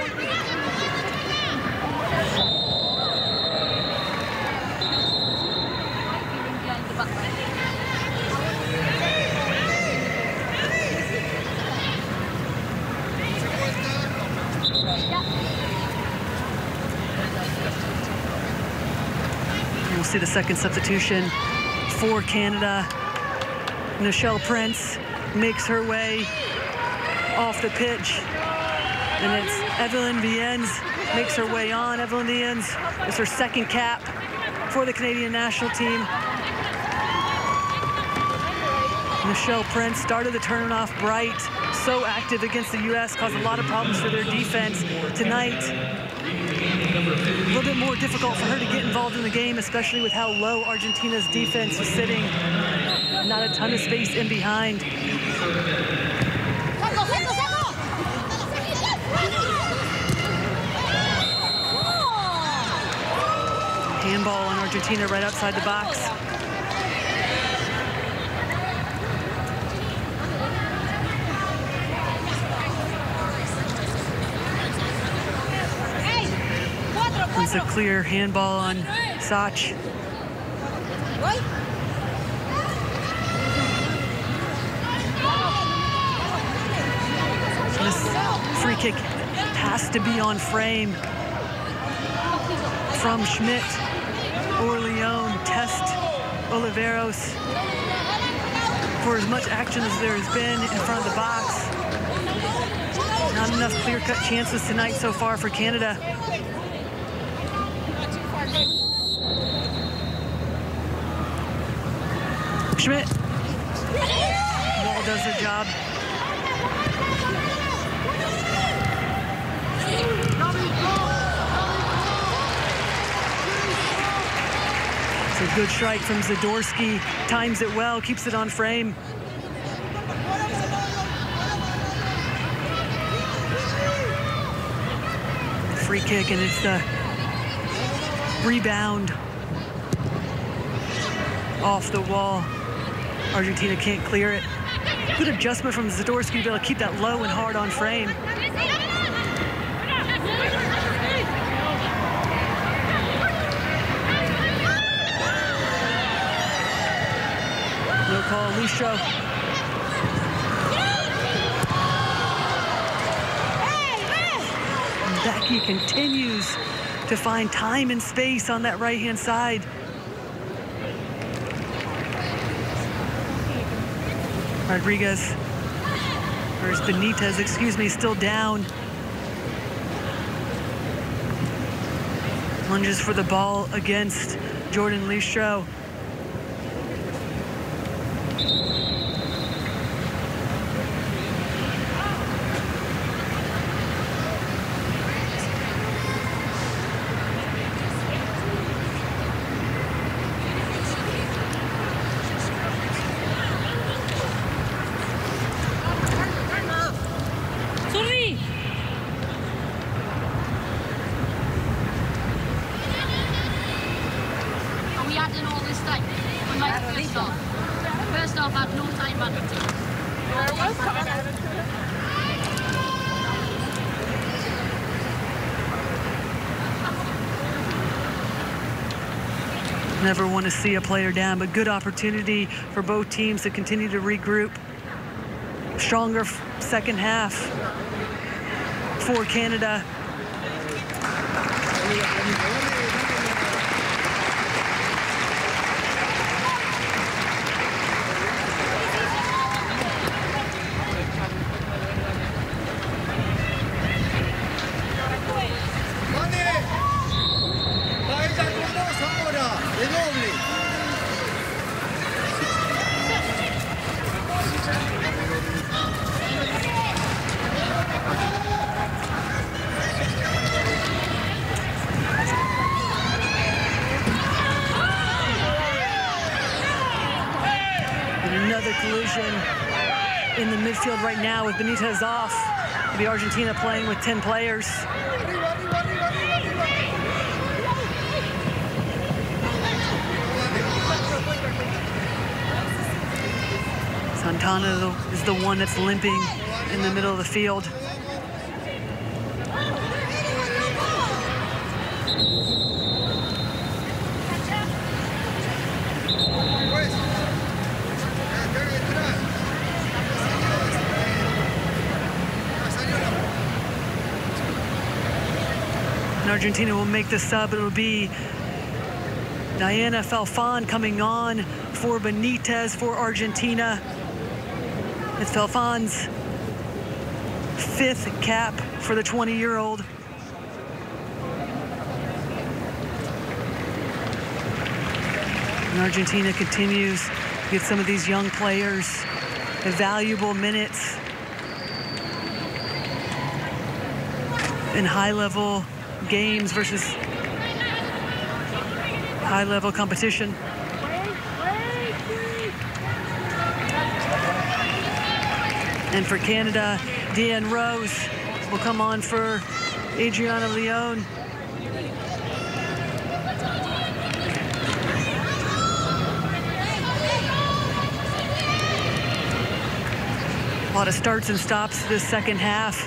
see the second substitution for Canada. Nichelle Prince makes her way off the pitch. And it's Evelyn Viens makes her way on. Evelyn Viens is her second cap for the Canadian national team. Nichelle Prince started the tournament off bright, so active against the U S, caused a lot of problems for their defense. Tonight, a little bit more difficult for her to get involved in the game, especially with how low Argentina's defense is sitting. Not a ton of space in behind. Handball on Argentina right outside the box. It's a clear handball on Sach. This free kick has to be on frame from Schmidt or Leon. Test Oliveros. For as much action as there has been in front of the box, not enough clear-cut chances tonight so far for Canada. Schmidt. Wall does her job. It's a good strike from Zadorsky. Times it well, keeps it on frame. Free kick, and it's the rebound off the wall. Argentina can't clear it. Good adjustment from Zadorsky to be able to keep that low and hard on frame. No call, Lucio. Becky continues to find time and space on that right-hand side. Rodriguez, or is Benitez, excuse me, still down. Lunges for the ball against Jordan Lucio. Never want to see a player down, but good opportunity for both teams to continue to regroup. Stronger second half for Canada. In the midfield right now with Benitez off. It'll be Argentina playing with ten players. Santana is the one that's limping in the middle of the field. Argentina will make the sub. It'll be Diana Felfan coming on for Benitez for Argentina. It's Felfan's fifth cap for the twenty-year-old. And Argentina continues to get some of these young players valuable minutes in high-level games versus high-level competition. And for Canada, Deanne Rose will come on for Adriana Leon. A lot of starts and stops this second half.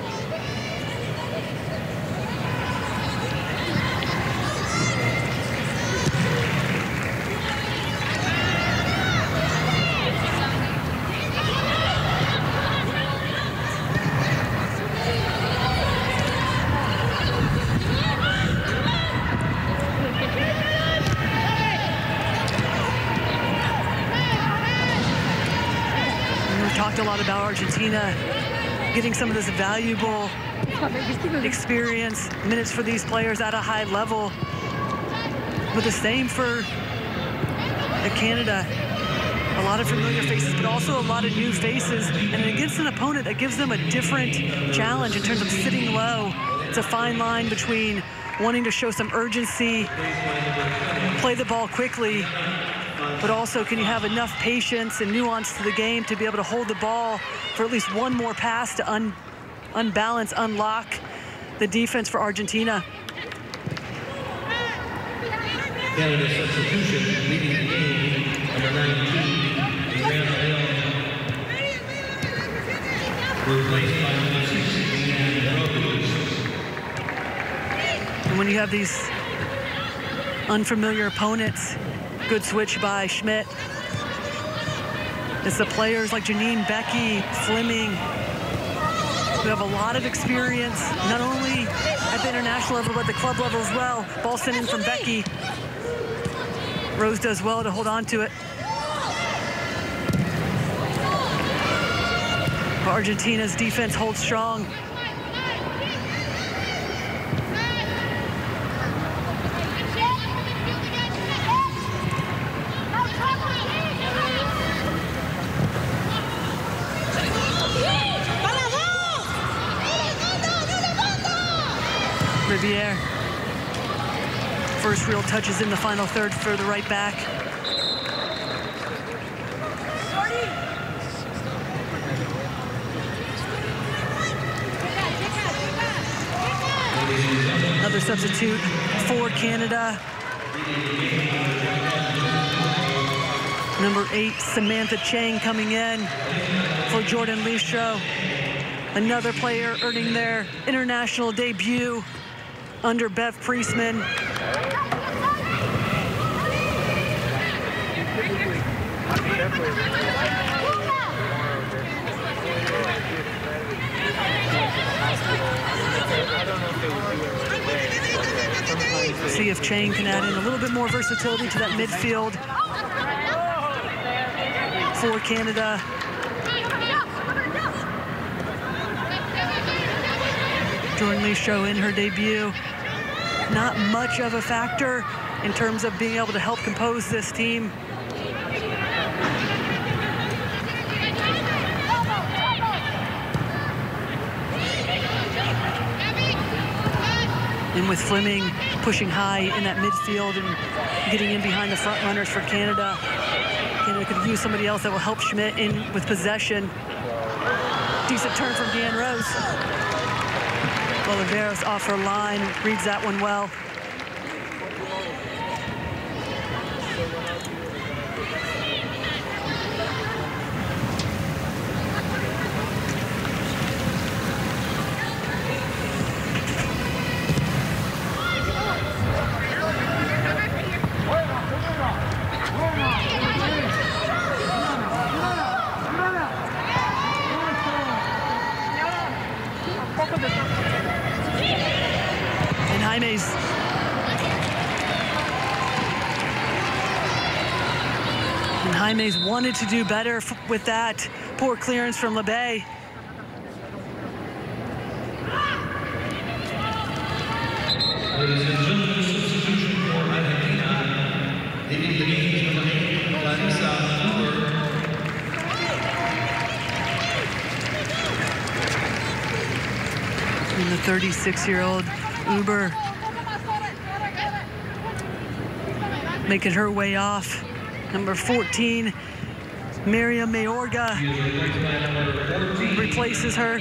A lot about Argentina getting some of this valuable experience, minutes for these players at a high level. But the same for Canada. A lot of familiar faces, but also a lot of new faces. And against an opponent that gives them a different challenge in terms of sitting low. It's a fine line between wanting to show some urgency, play the ball quickly, but also can you have enough patience and nuance to the game to be able to hold the ball for at least one more pass to un unbalance, unlock the defense for Argentina. Canada substitution leading the game, number nineteen, Adriana Leon. Replaced by number six, Deanne Rose. And when you have these unfamiliar opponents, good switch by Schmidt. It's the players like Janine Becky, Fleming, who have a lot of experience, not only at the international level, but the club level as well. Ball sent in from Becky. Rose does well to hold on to it. But Argentina's defense holds strong. Riviere. First real touches in the final third for the right back. Another substitute for Canada. Number eight, Samantha Chang coming in for Jordan Listro. Another player earning their international debut under Bev Priestman. See if Chang can add in a little bit more versatility to that midfield for Canada. Jordan Listro in her debut. Not much of a factor in terms of being able to help compose this team. And with Fleming pushing high in that midfield and getting in behind the front runners for Canada, Canada could use somebody else that will help Schmidt in with possession. Decent turn from Deanne Rose. Oliveros off her line, reads that one well. Jaime's wanted to do better with that. Poor clearance from LeBay. Ladies and gentlemen, substitution for Argentina. Leading the game, number eight, Clarissa Uber. And the thirty-six-year-old Uber making her way off. Number fourteen, Miriam Mayorga replaces her.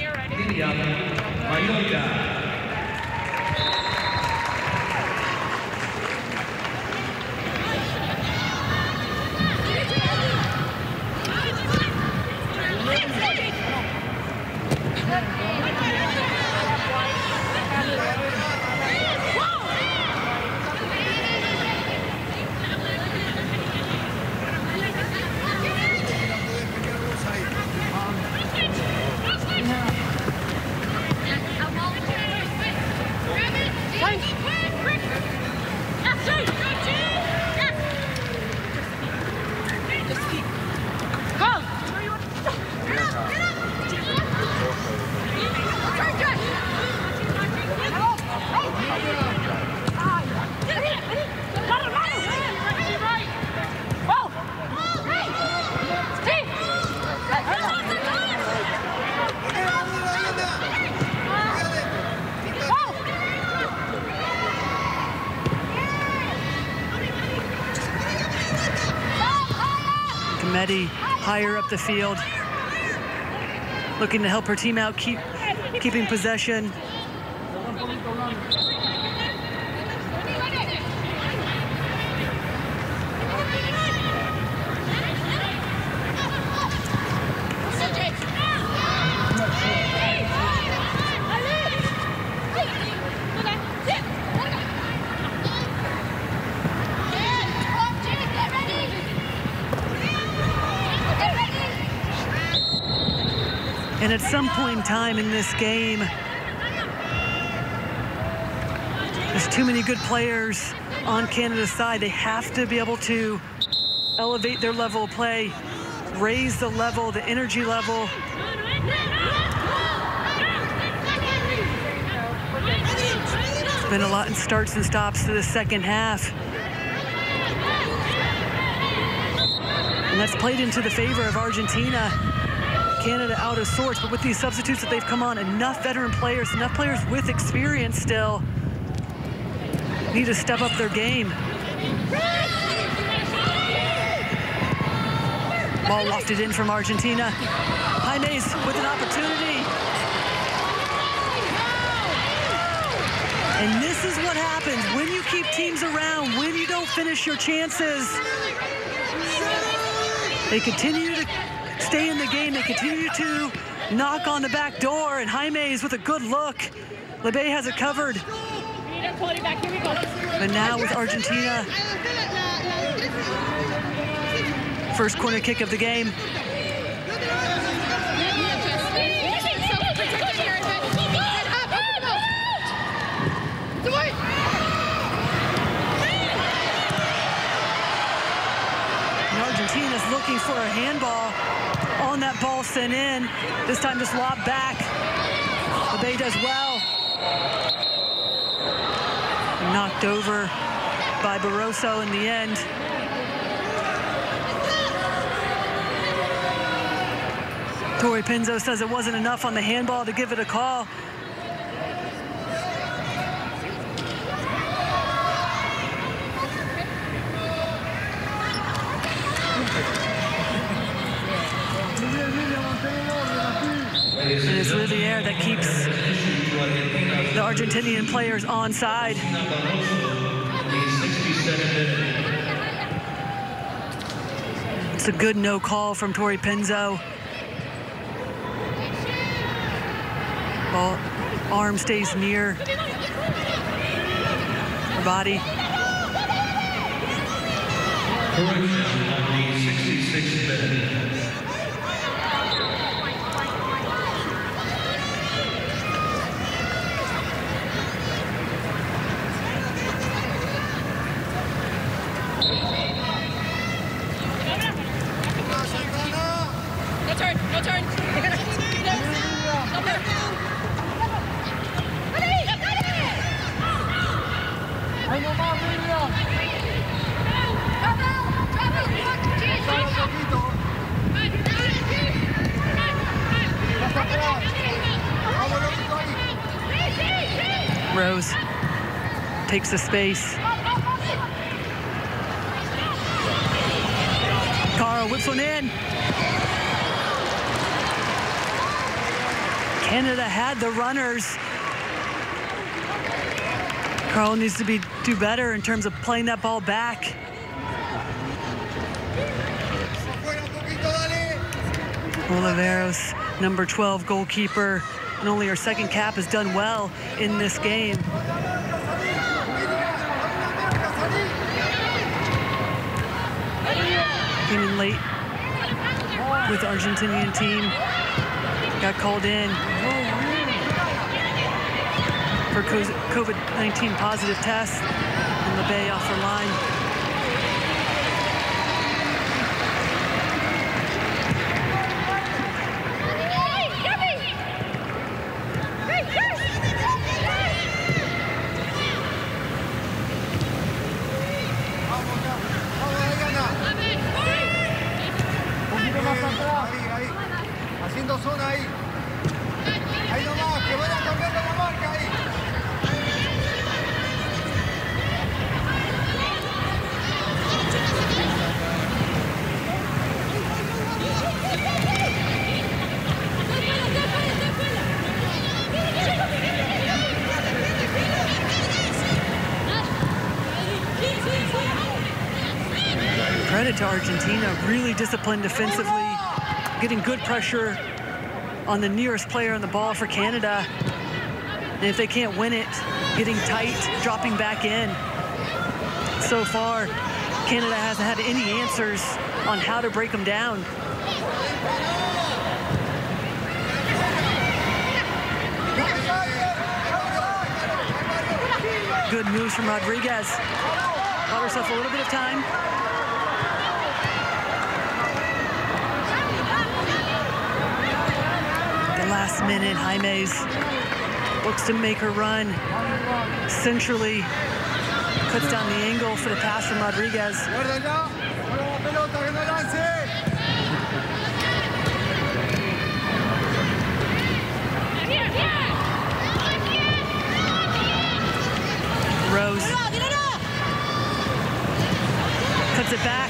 Medi higher up the field, looking to help her team out, keep keeping possession. And at some point in time in this game, there's too many good players on Canada's side. They have to be able to elevate their level of play, raise the level, the energy level. It's been a lot in starts and stops to the second half. And that's played into the favor of Argentina. Canada out of sorts, but with these substitutes that they've come on, enough veteran players, enough players with experience still need to step up their game. Ball lofted in from Argentina. Jaime's with an opportunity. And this is what happens when you keep teams around, when you don't finish your chances. They continue to stay in the game. They continue to knock on the back door, and Jaime is with a good look. LeBay has it covered. But now with Argentina, first corner kick of the game. And Argentina's looking for a handball on that ball sent in. This time just lobbed back. LeBay does well. Knocked over by Barroso in the end. Tori Pinzo says it wasn't enough on the handball to give it a call. And it's Riviere that keeps the Argentinian players on side. It's a good no call from Tori Pinzo. Ball, arm stays near her body. Correction on the sixty-sixth minute. Rose takes the space. Carl whips one in. Canada had the runners. Carl needs to be do better in terms of playing that ball back. Oliveros, number twelve goalkeeper, and only her second cap, has done well in this game. Came in late with the Argentinian team. Got called in for COVID nineteen positive test, and LeBay off her line. Haciendo zona ahí. Ahí nomás, que vayan cambiando la marca ahí. Credit to Argentina, really disciplined defensively, getting good pressure on the nearest player on the ball for Canada. And if they can't win it, getting tight, dropping back in. So far, Canada hasn't had any answers on how to break them down. Good moves from Rodriguez. Got herself a little bit of time. Last minute, Jaimes looks to make her run centrally, cuts down the angle for the pass from Rodriguez. Rose cuts it back.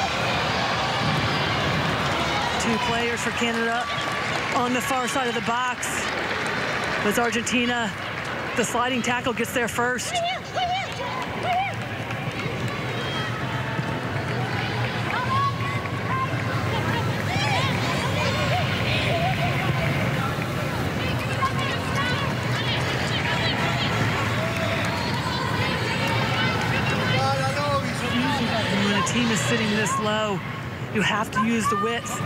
Two players for Canada on the far side of the box. As Argentina, the sliding tackle gets there first. And when a team is sitting this low, you have to use the width.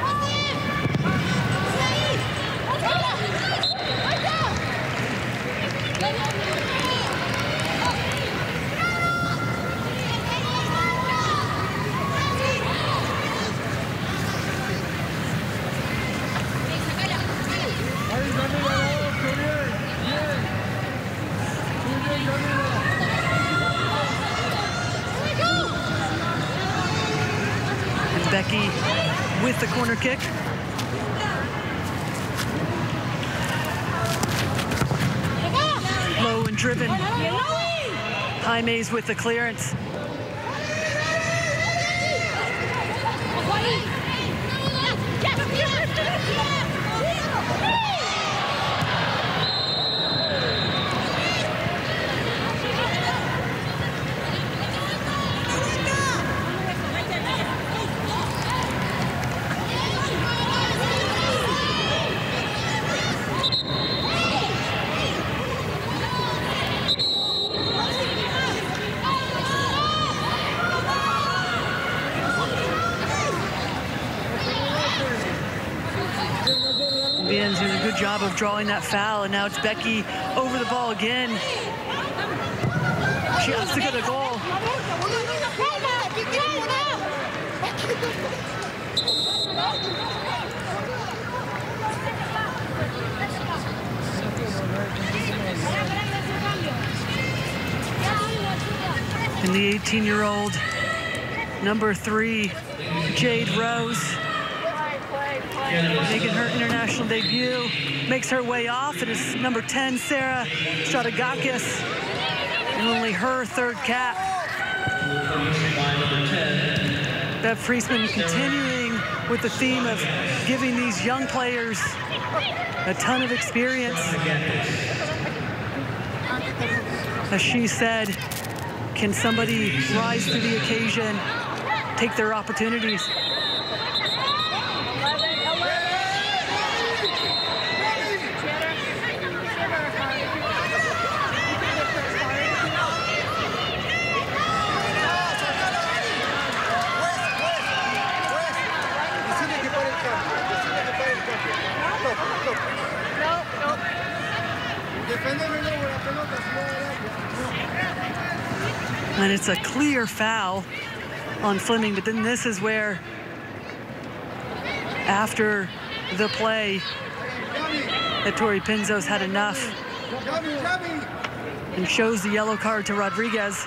Becky with the corner kick. Low and driven. Jaimes with the clearance. Bien's doing a good job of drawing that foul, and now it's Becky over the ball again. She has to get a goal. And the eighteen-year-old, number three, Jade Rose. making her international debut, makes her way off. It is number ten, Sarah Strategakis, and only her third cap. Bev Priestman continuing with the theme of giving these young players a ton of experience. As she said, can somebody rise to the occasion, take their opportunities? And it's a clear foul on Fleming, but then this is where, after the play, that Tori Pinzos had enough and shows the yellow card to Rodriguez.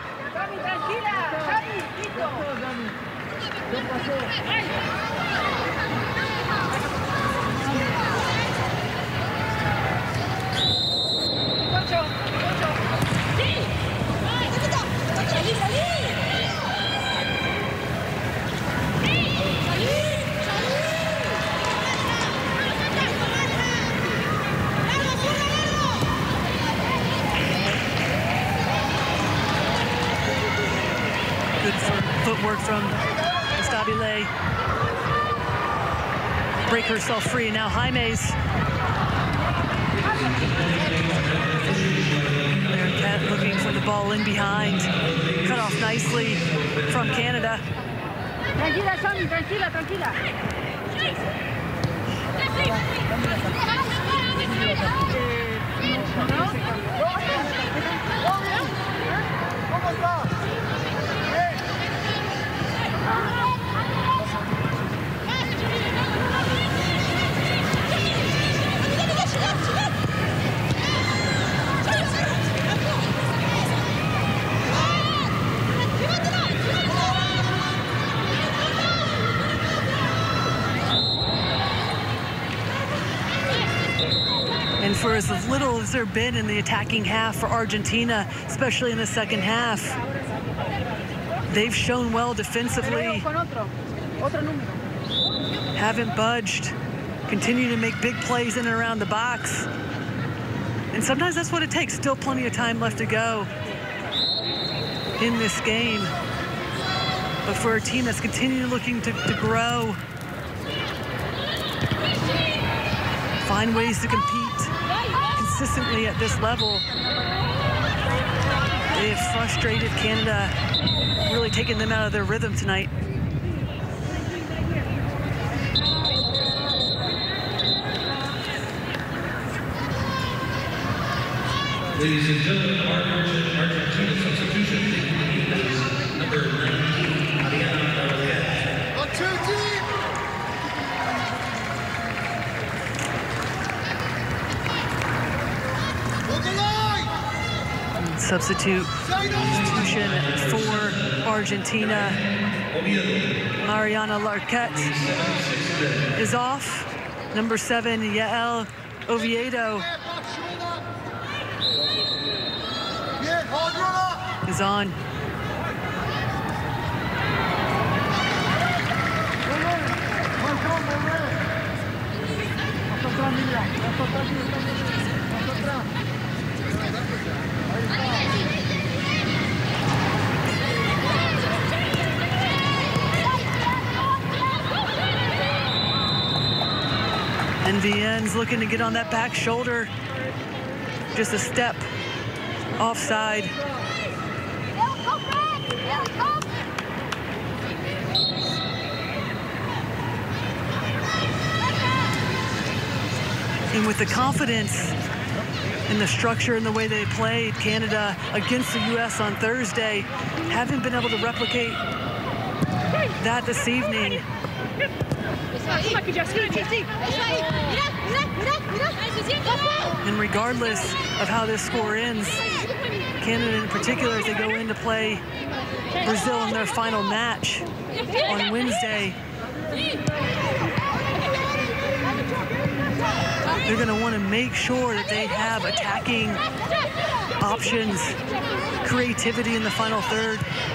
Footwork from Estabile. Break herself free, and now Jaimes. Cat looking for the ball in behind. Cut off nicely from Canada. Tranquila, Sammy, tranquila, tranquila. And for as little as there been in the attacking half for Argentina, especially in the second half, they've shown well defensively, haven't budged, continue to make big plays in and around the box. And sometimes that's what it takes. Still plenty of time left to go in this game. But for a team that's continuing looking to, to grow, find ways to compete consistently at this level, they have frustrated Canada, really taken them out of their rhythm tonight. Ladies and gentlemen, our Argentina substitution is number nineteen, Ariana Rodriguez. On two deep. Substitute substitution for Argentina. Mariana Larquette is off. Number seven, Yael Oviedo is on. And Vienne's looking to get on that back shoulder. Just a step offside. And with the confidence and the structure and the way they played Canada against the U S on Thursday, haven't been able to replicate that this evening. And regardless of how this score ends, Canada in particular, as they go in to play Brazil in their final match on Wednesday, They're going to want to make sure that they have attacking options, creativity in the final third.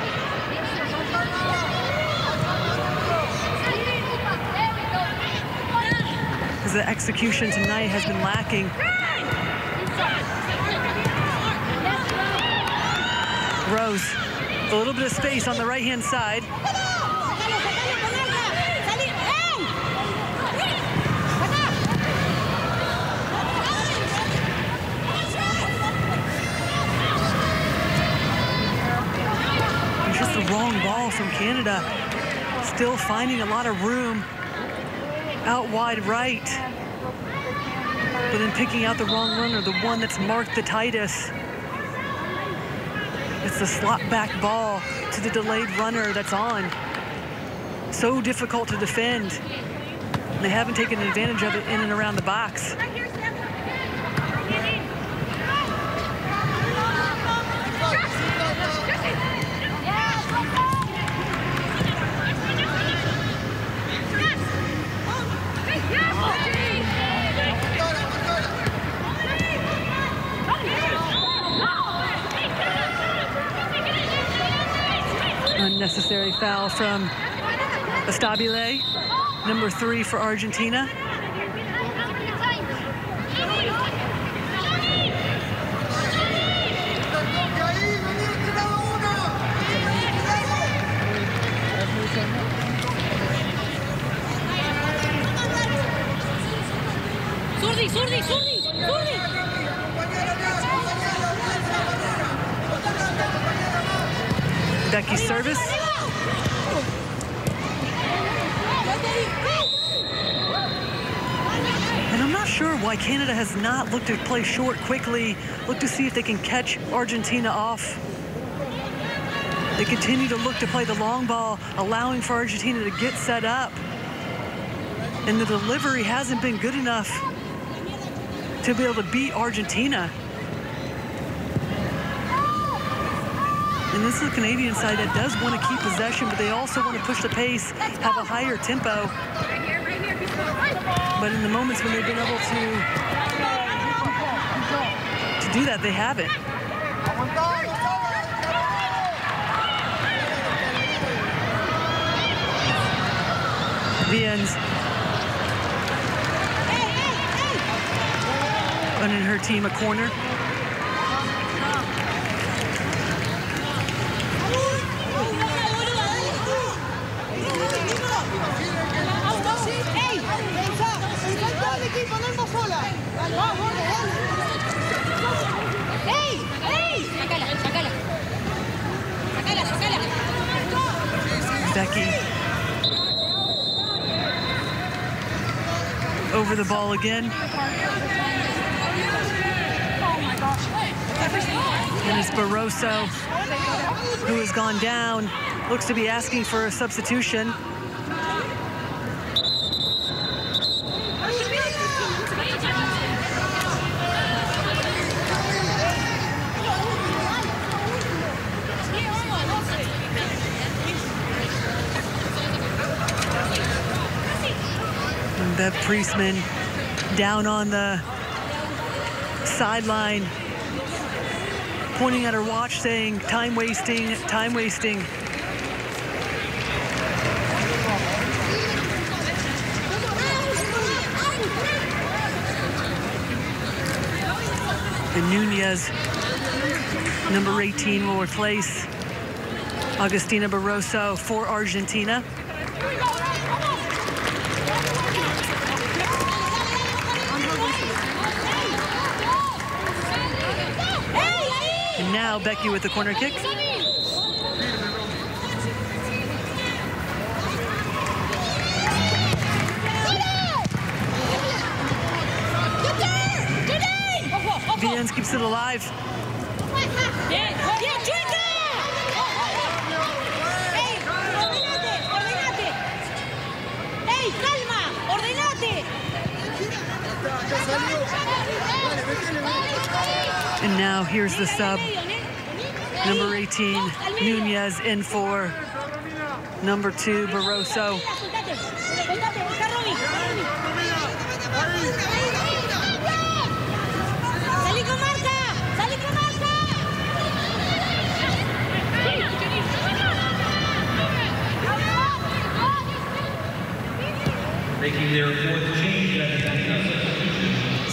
Because the execution tonight has been lacking. Rose, a little bit of space on the right-hand side. Just the wrong ball from Canada. Still finding a lot of room out wide right. But then picking out the wrong runner, the one that's marked the tightest. It's the slot back ball to the delayed runner that's on. So difficult to defend. They haven't taken advantage of it in and around the box. Unnecessary foul from Estabile, number three for Argentina. Zurdi, zurdi, zurdi, zurdi. Becky's service. And I'm not sure why Canada has not looked to play short quickly, look to see if they can catch Argentina off. They continue to look to play the long ball, allowing for Argentina to get set up. And the delivery hasn't been good enough to be able to beat Argentina. And this is a Canadian side that does want to keep possession, but they also want to push the pace, have a higher tempo. But in the moments when they've been able to, to do that, they haven't. Viennes. Running her team a corner. Becky over the ball again. And it's Barroso who has gone down. Looks to be asking for a substitution. Bev Priestman down on the sideline, pointing at her watch saying, time wasting, time wasting. And Nunez, number eighteen, will replace Agustina Barroso for Argentina. And now Becky with the corner kick. Viennes keeps it alive. And now here's the sub. Number eighteen, Nunez in for number two, Barroso.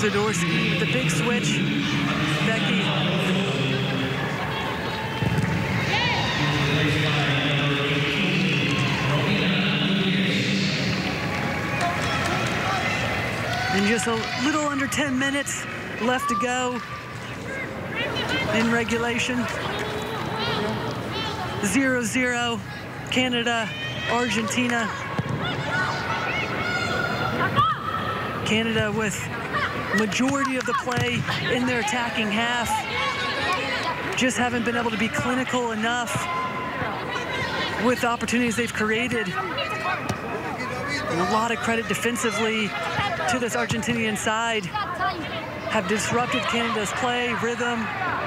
Zadorsky with the big switch. Becky. And just a little under ten minutes left to go in regulation. zero zero, Canada, Argentina. Canada with majority of the play in their attacking half. Just haven't been able to be clinical enough with the opportunities they've created. And a lot of credit defensively to this Argentinian side. Have disrupted Canada's play, rhythm.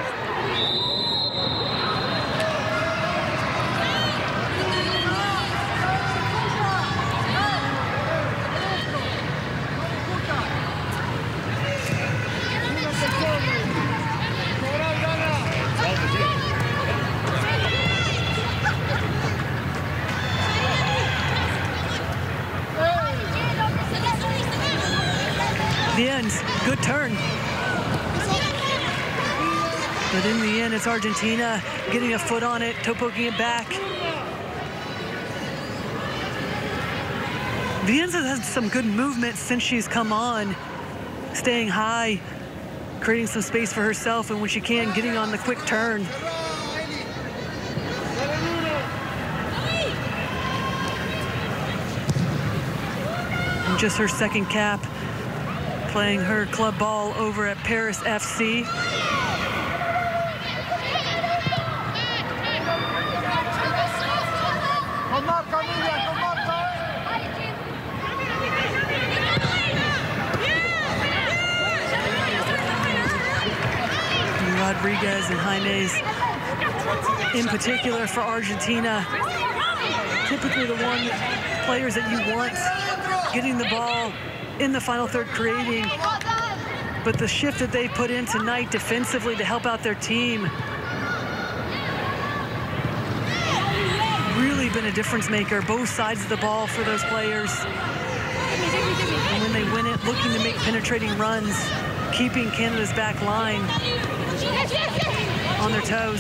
The end, good turn. But in the end, it's Argentina getting a foot on it, toe poking it back. Vienza has some good movement since she's come on, staying high, creating some space for herself, and when she can, getting on the quick turn. And just her second cap, playing her club ball over at Paris F C. And Rodriguez and Jaimes, in particular for Argentina, typically the one players that you want getting the ball in the final third creating, but the shift that they put in tonight defensively to help out their team really been a difference maker, both sides of the ball for those players. And when they win it, looking to make penetrating runs, keeping Canada's back line on their toes.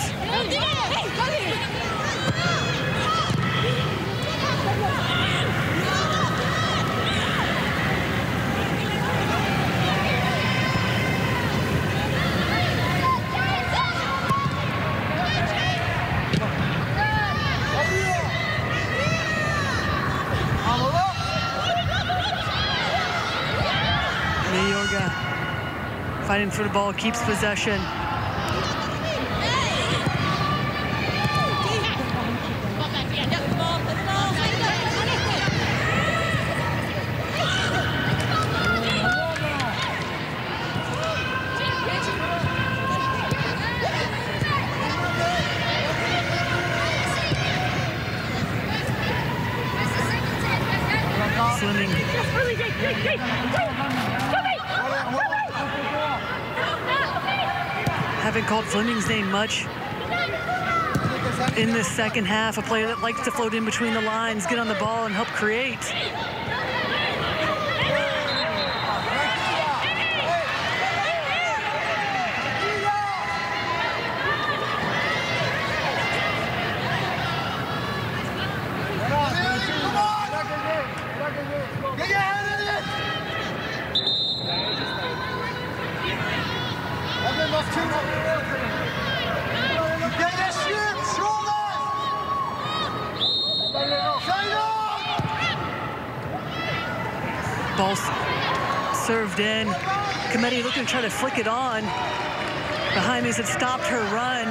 Fighting for the ball, keeps possession. Swimming. Haven't called Fleming's name much in this second half. A player that likes to float in between the lines, get on the ball, and help create. Ball served in. Cometti looking to try to flick it on. The Jaimes had stopped her run.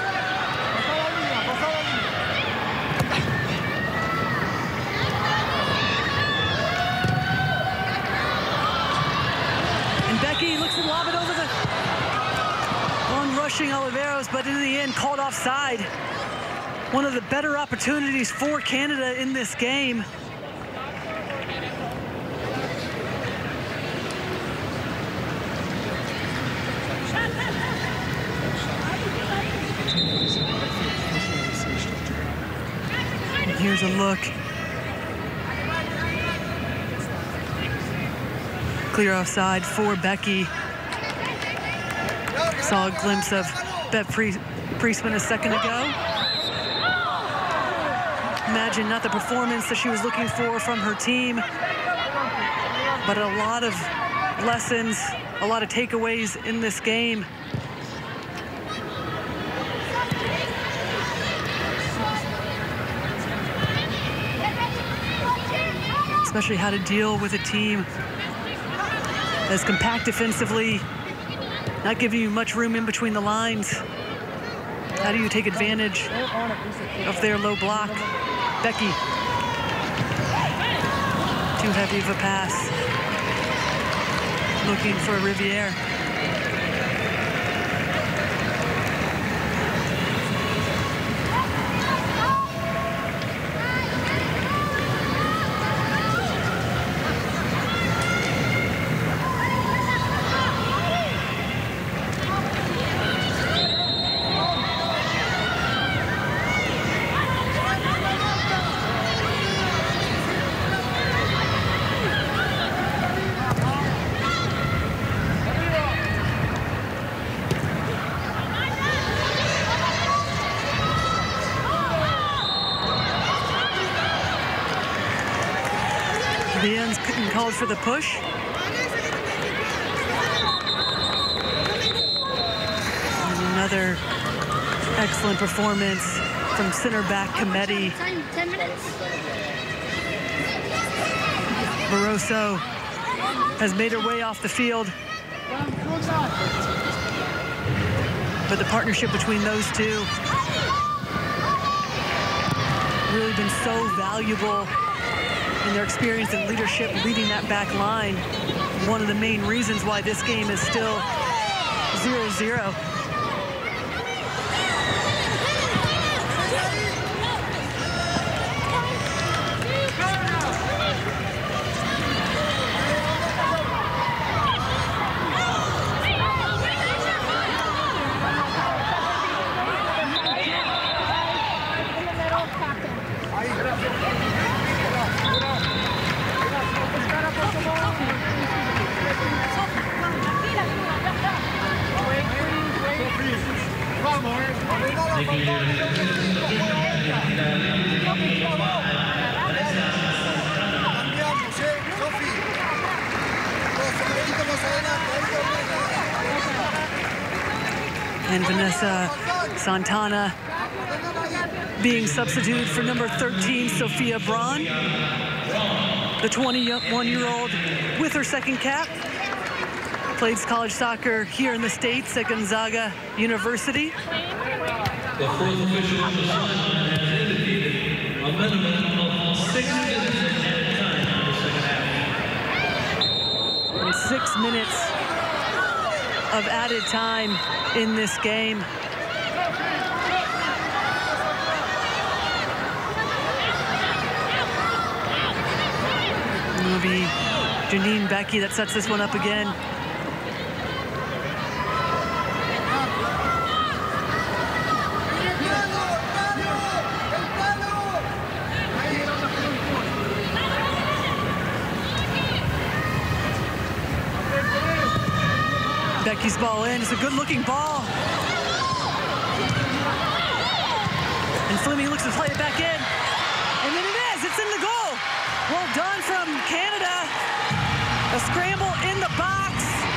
And Becky looks to lob it over the on rushing Oliveros, but in the end called offside. One of the better opportunities for Canada in this game. Here's a look. Clear offside for Becky. Saw a glimpse of Beth Priestman a second ago. Imagine not the performance that she was looking for from her team, but a lot of lessons, a lot of takeaways in this game. Especially how to deal with a team that's compact defensively, not giving you much room in between the lines. How do you take advantage of their low block? Becky. Too heavy of a pass. Looking for Riviere. Vians called for the push. And another excellent performance from center back Comedy. ten minutes. Barroso has made her way off the field. But the partnership between those two really been so valuable in their experience and leadership leading that back line. One of the main reasons why this game is still zero zero. And Vanessa Santana being substituted for number thirteen, Sophia Braun, the twenty-one-year-old with her second cap. Played college soccer here in the States at Gonzaga University. The fourth official on the sideline has indicated a minimum of six minutes added time in the second half. And six minutes of added time in this game. It'll be Janine Becky that sets this one up again. Becky's ball in. It's a good-looking ball. And Fleming looks to play it back in. And then it is. It's in the goal. Well done from Canada. A scramble in the box.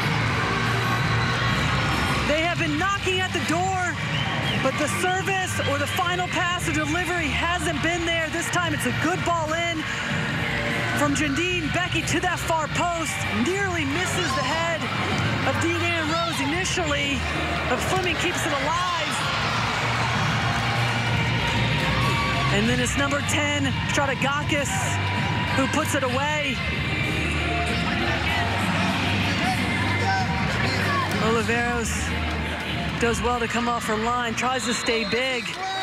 They have been knocking at the door, but the service or the final pass or delivery hasn't been there. This time it's a good ball in from Janine Becky to that far post. Nearly misses the head of Dean Ann Rose initially, but Fleming keeps it alive. And then it's number ten, Strategakis, who puts it away. Oliveros does well to come off her line, tries to stay big.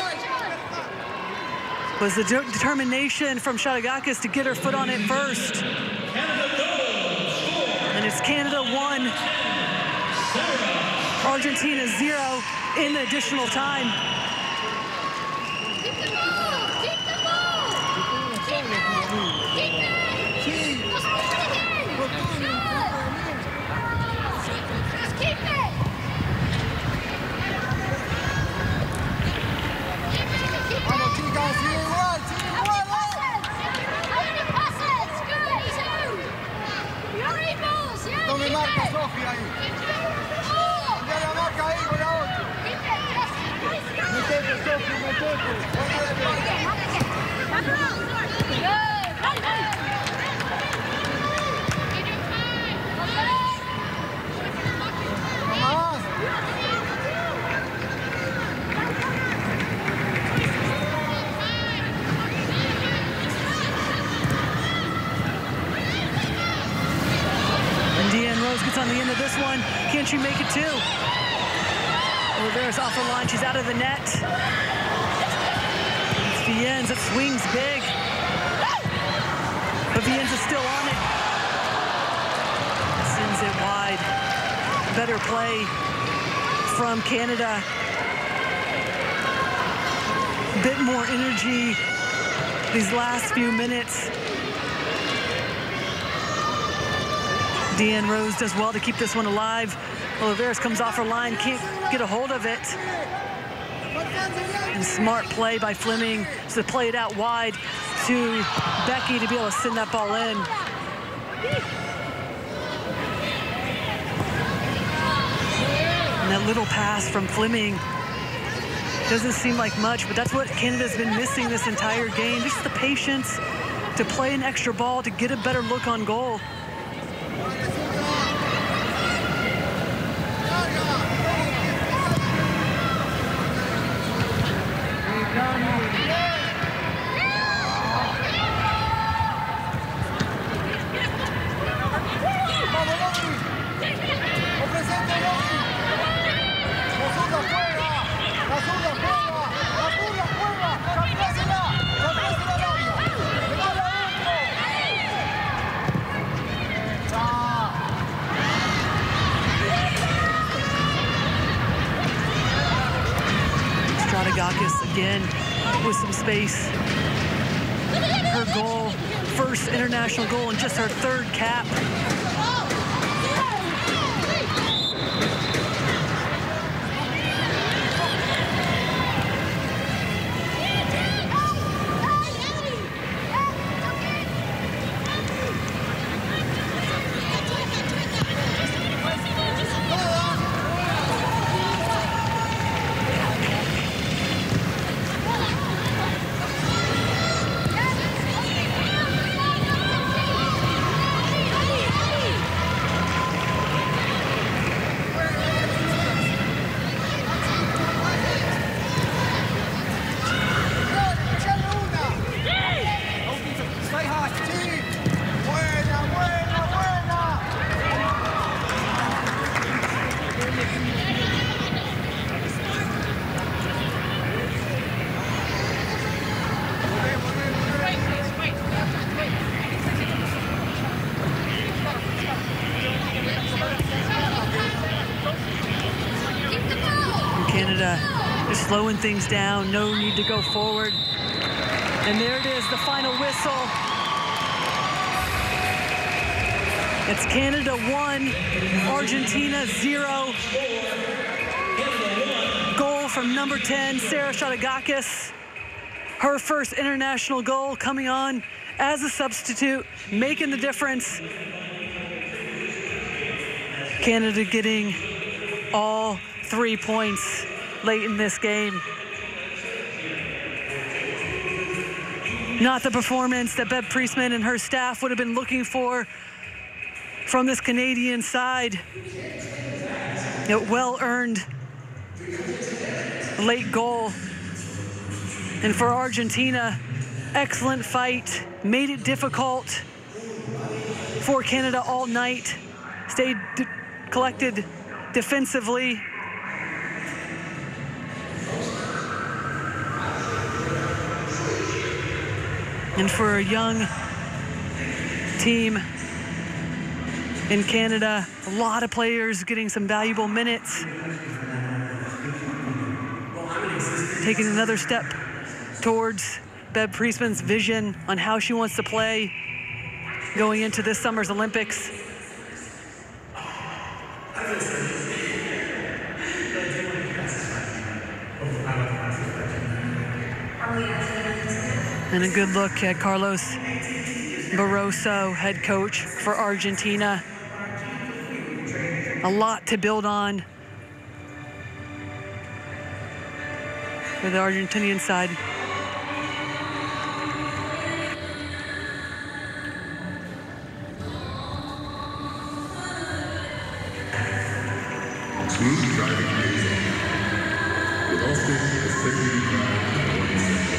Was the de determination from Strategakis to get her foot on it first. And it's Canada one, Argentina zero in additional time. Keep the ball! Keep the ball! Keep it! Keep it! Keep it! Gets on the end of this one. Can she make it two? Oliveira's off the line. She's out of the net. It's Viennes. It swings big. But Viennes is still on it. Sends it wide. Better play from Canada. Bit more energy these last few minutes. Deanne Rose does well to keep this one alive. Oliveras comes off her line, can't get a hold of it. And smart play by Fleming to play it out wide to Becky to be able to send that ball in. And that little pass from Fleming doesn't seem like much, but that's what Canada's been missing this entire game. Just the patience to play an extra ball to get a better look on goal. Again with some space. Her goal, first international goal and just her third cap. Slowing things down, no need to go forward. And there it is, the final whistle. It's Canada one, Argentina zero. Goal from number ten, Sarah Shoutagakis. Her first international goal coming on as a substitute, making the difference. Canada getting all three points late in this game. Not the performance that Bev Priestman and her staff would have been looking for from this Canadian side. A well-earned late goal. And for Argentina, excellent fight, made it difficult for Canada all night, stayed de- collected defensively. And for a young team in Canada, a lot of players getting some valuable minutes. Taking another step towards Bev Priestman's vision on how she wants to play going into this summer's Olympics. And a good look at Carlos Barroso, head coach for Argentina. A lot to build on. for the Argentinian side. Smooth driving pays off. With Austin, a second drive in twenty seconds.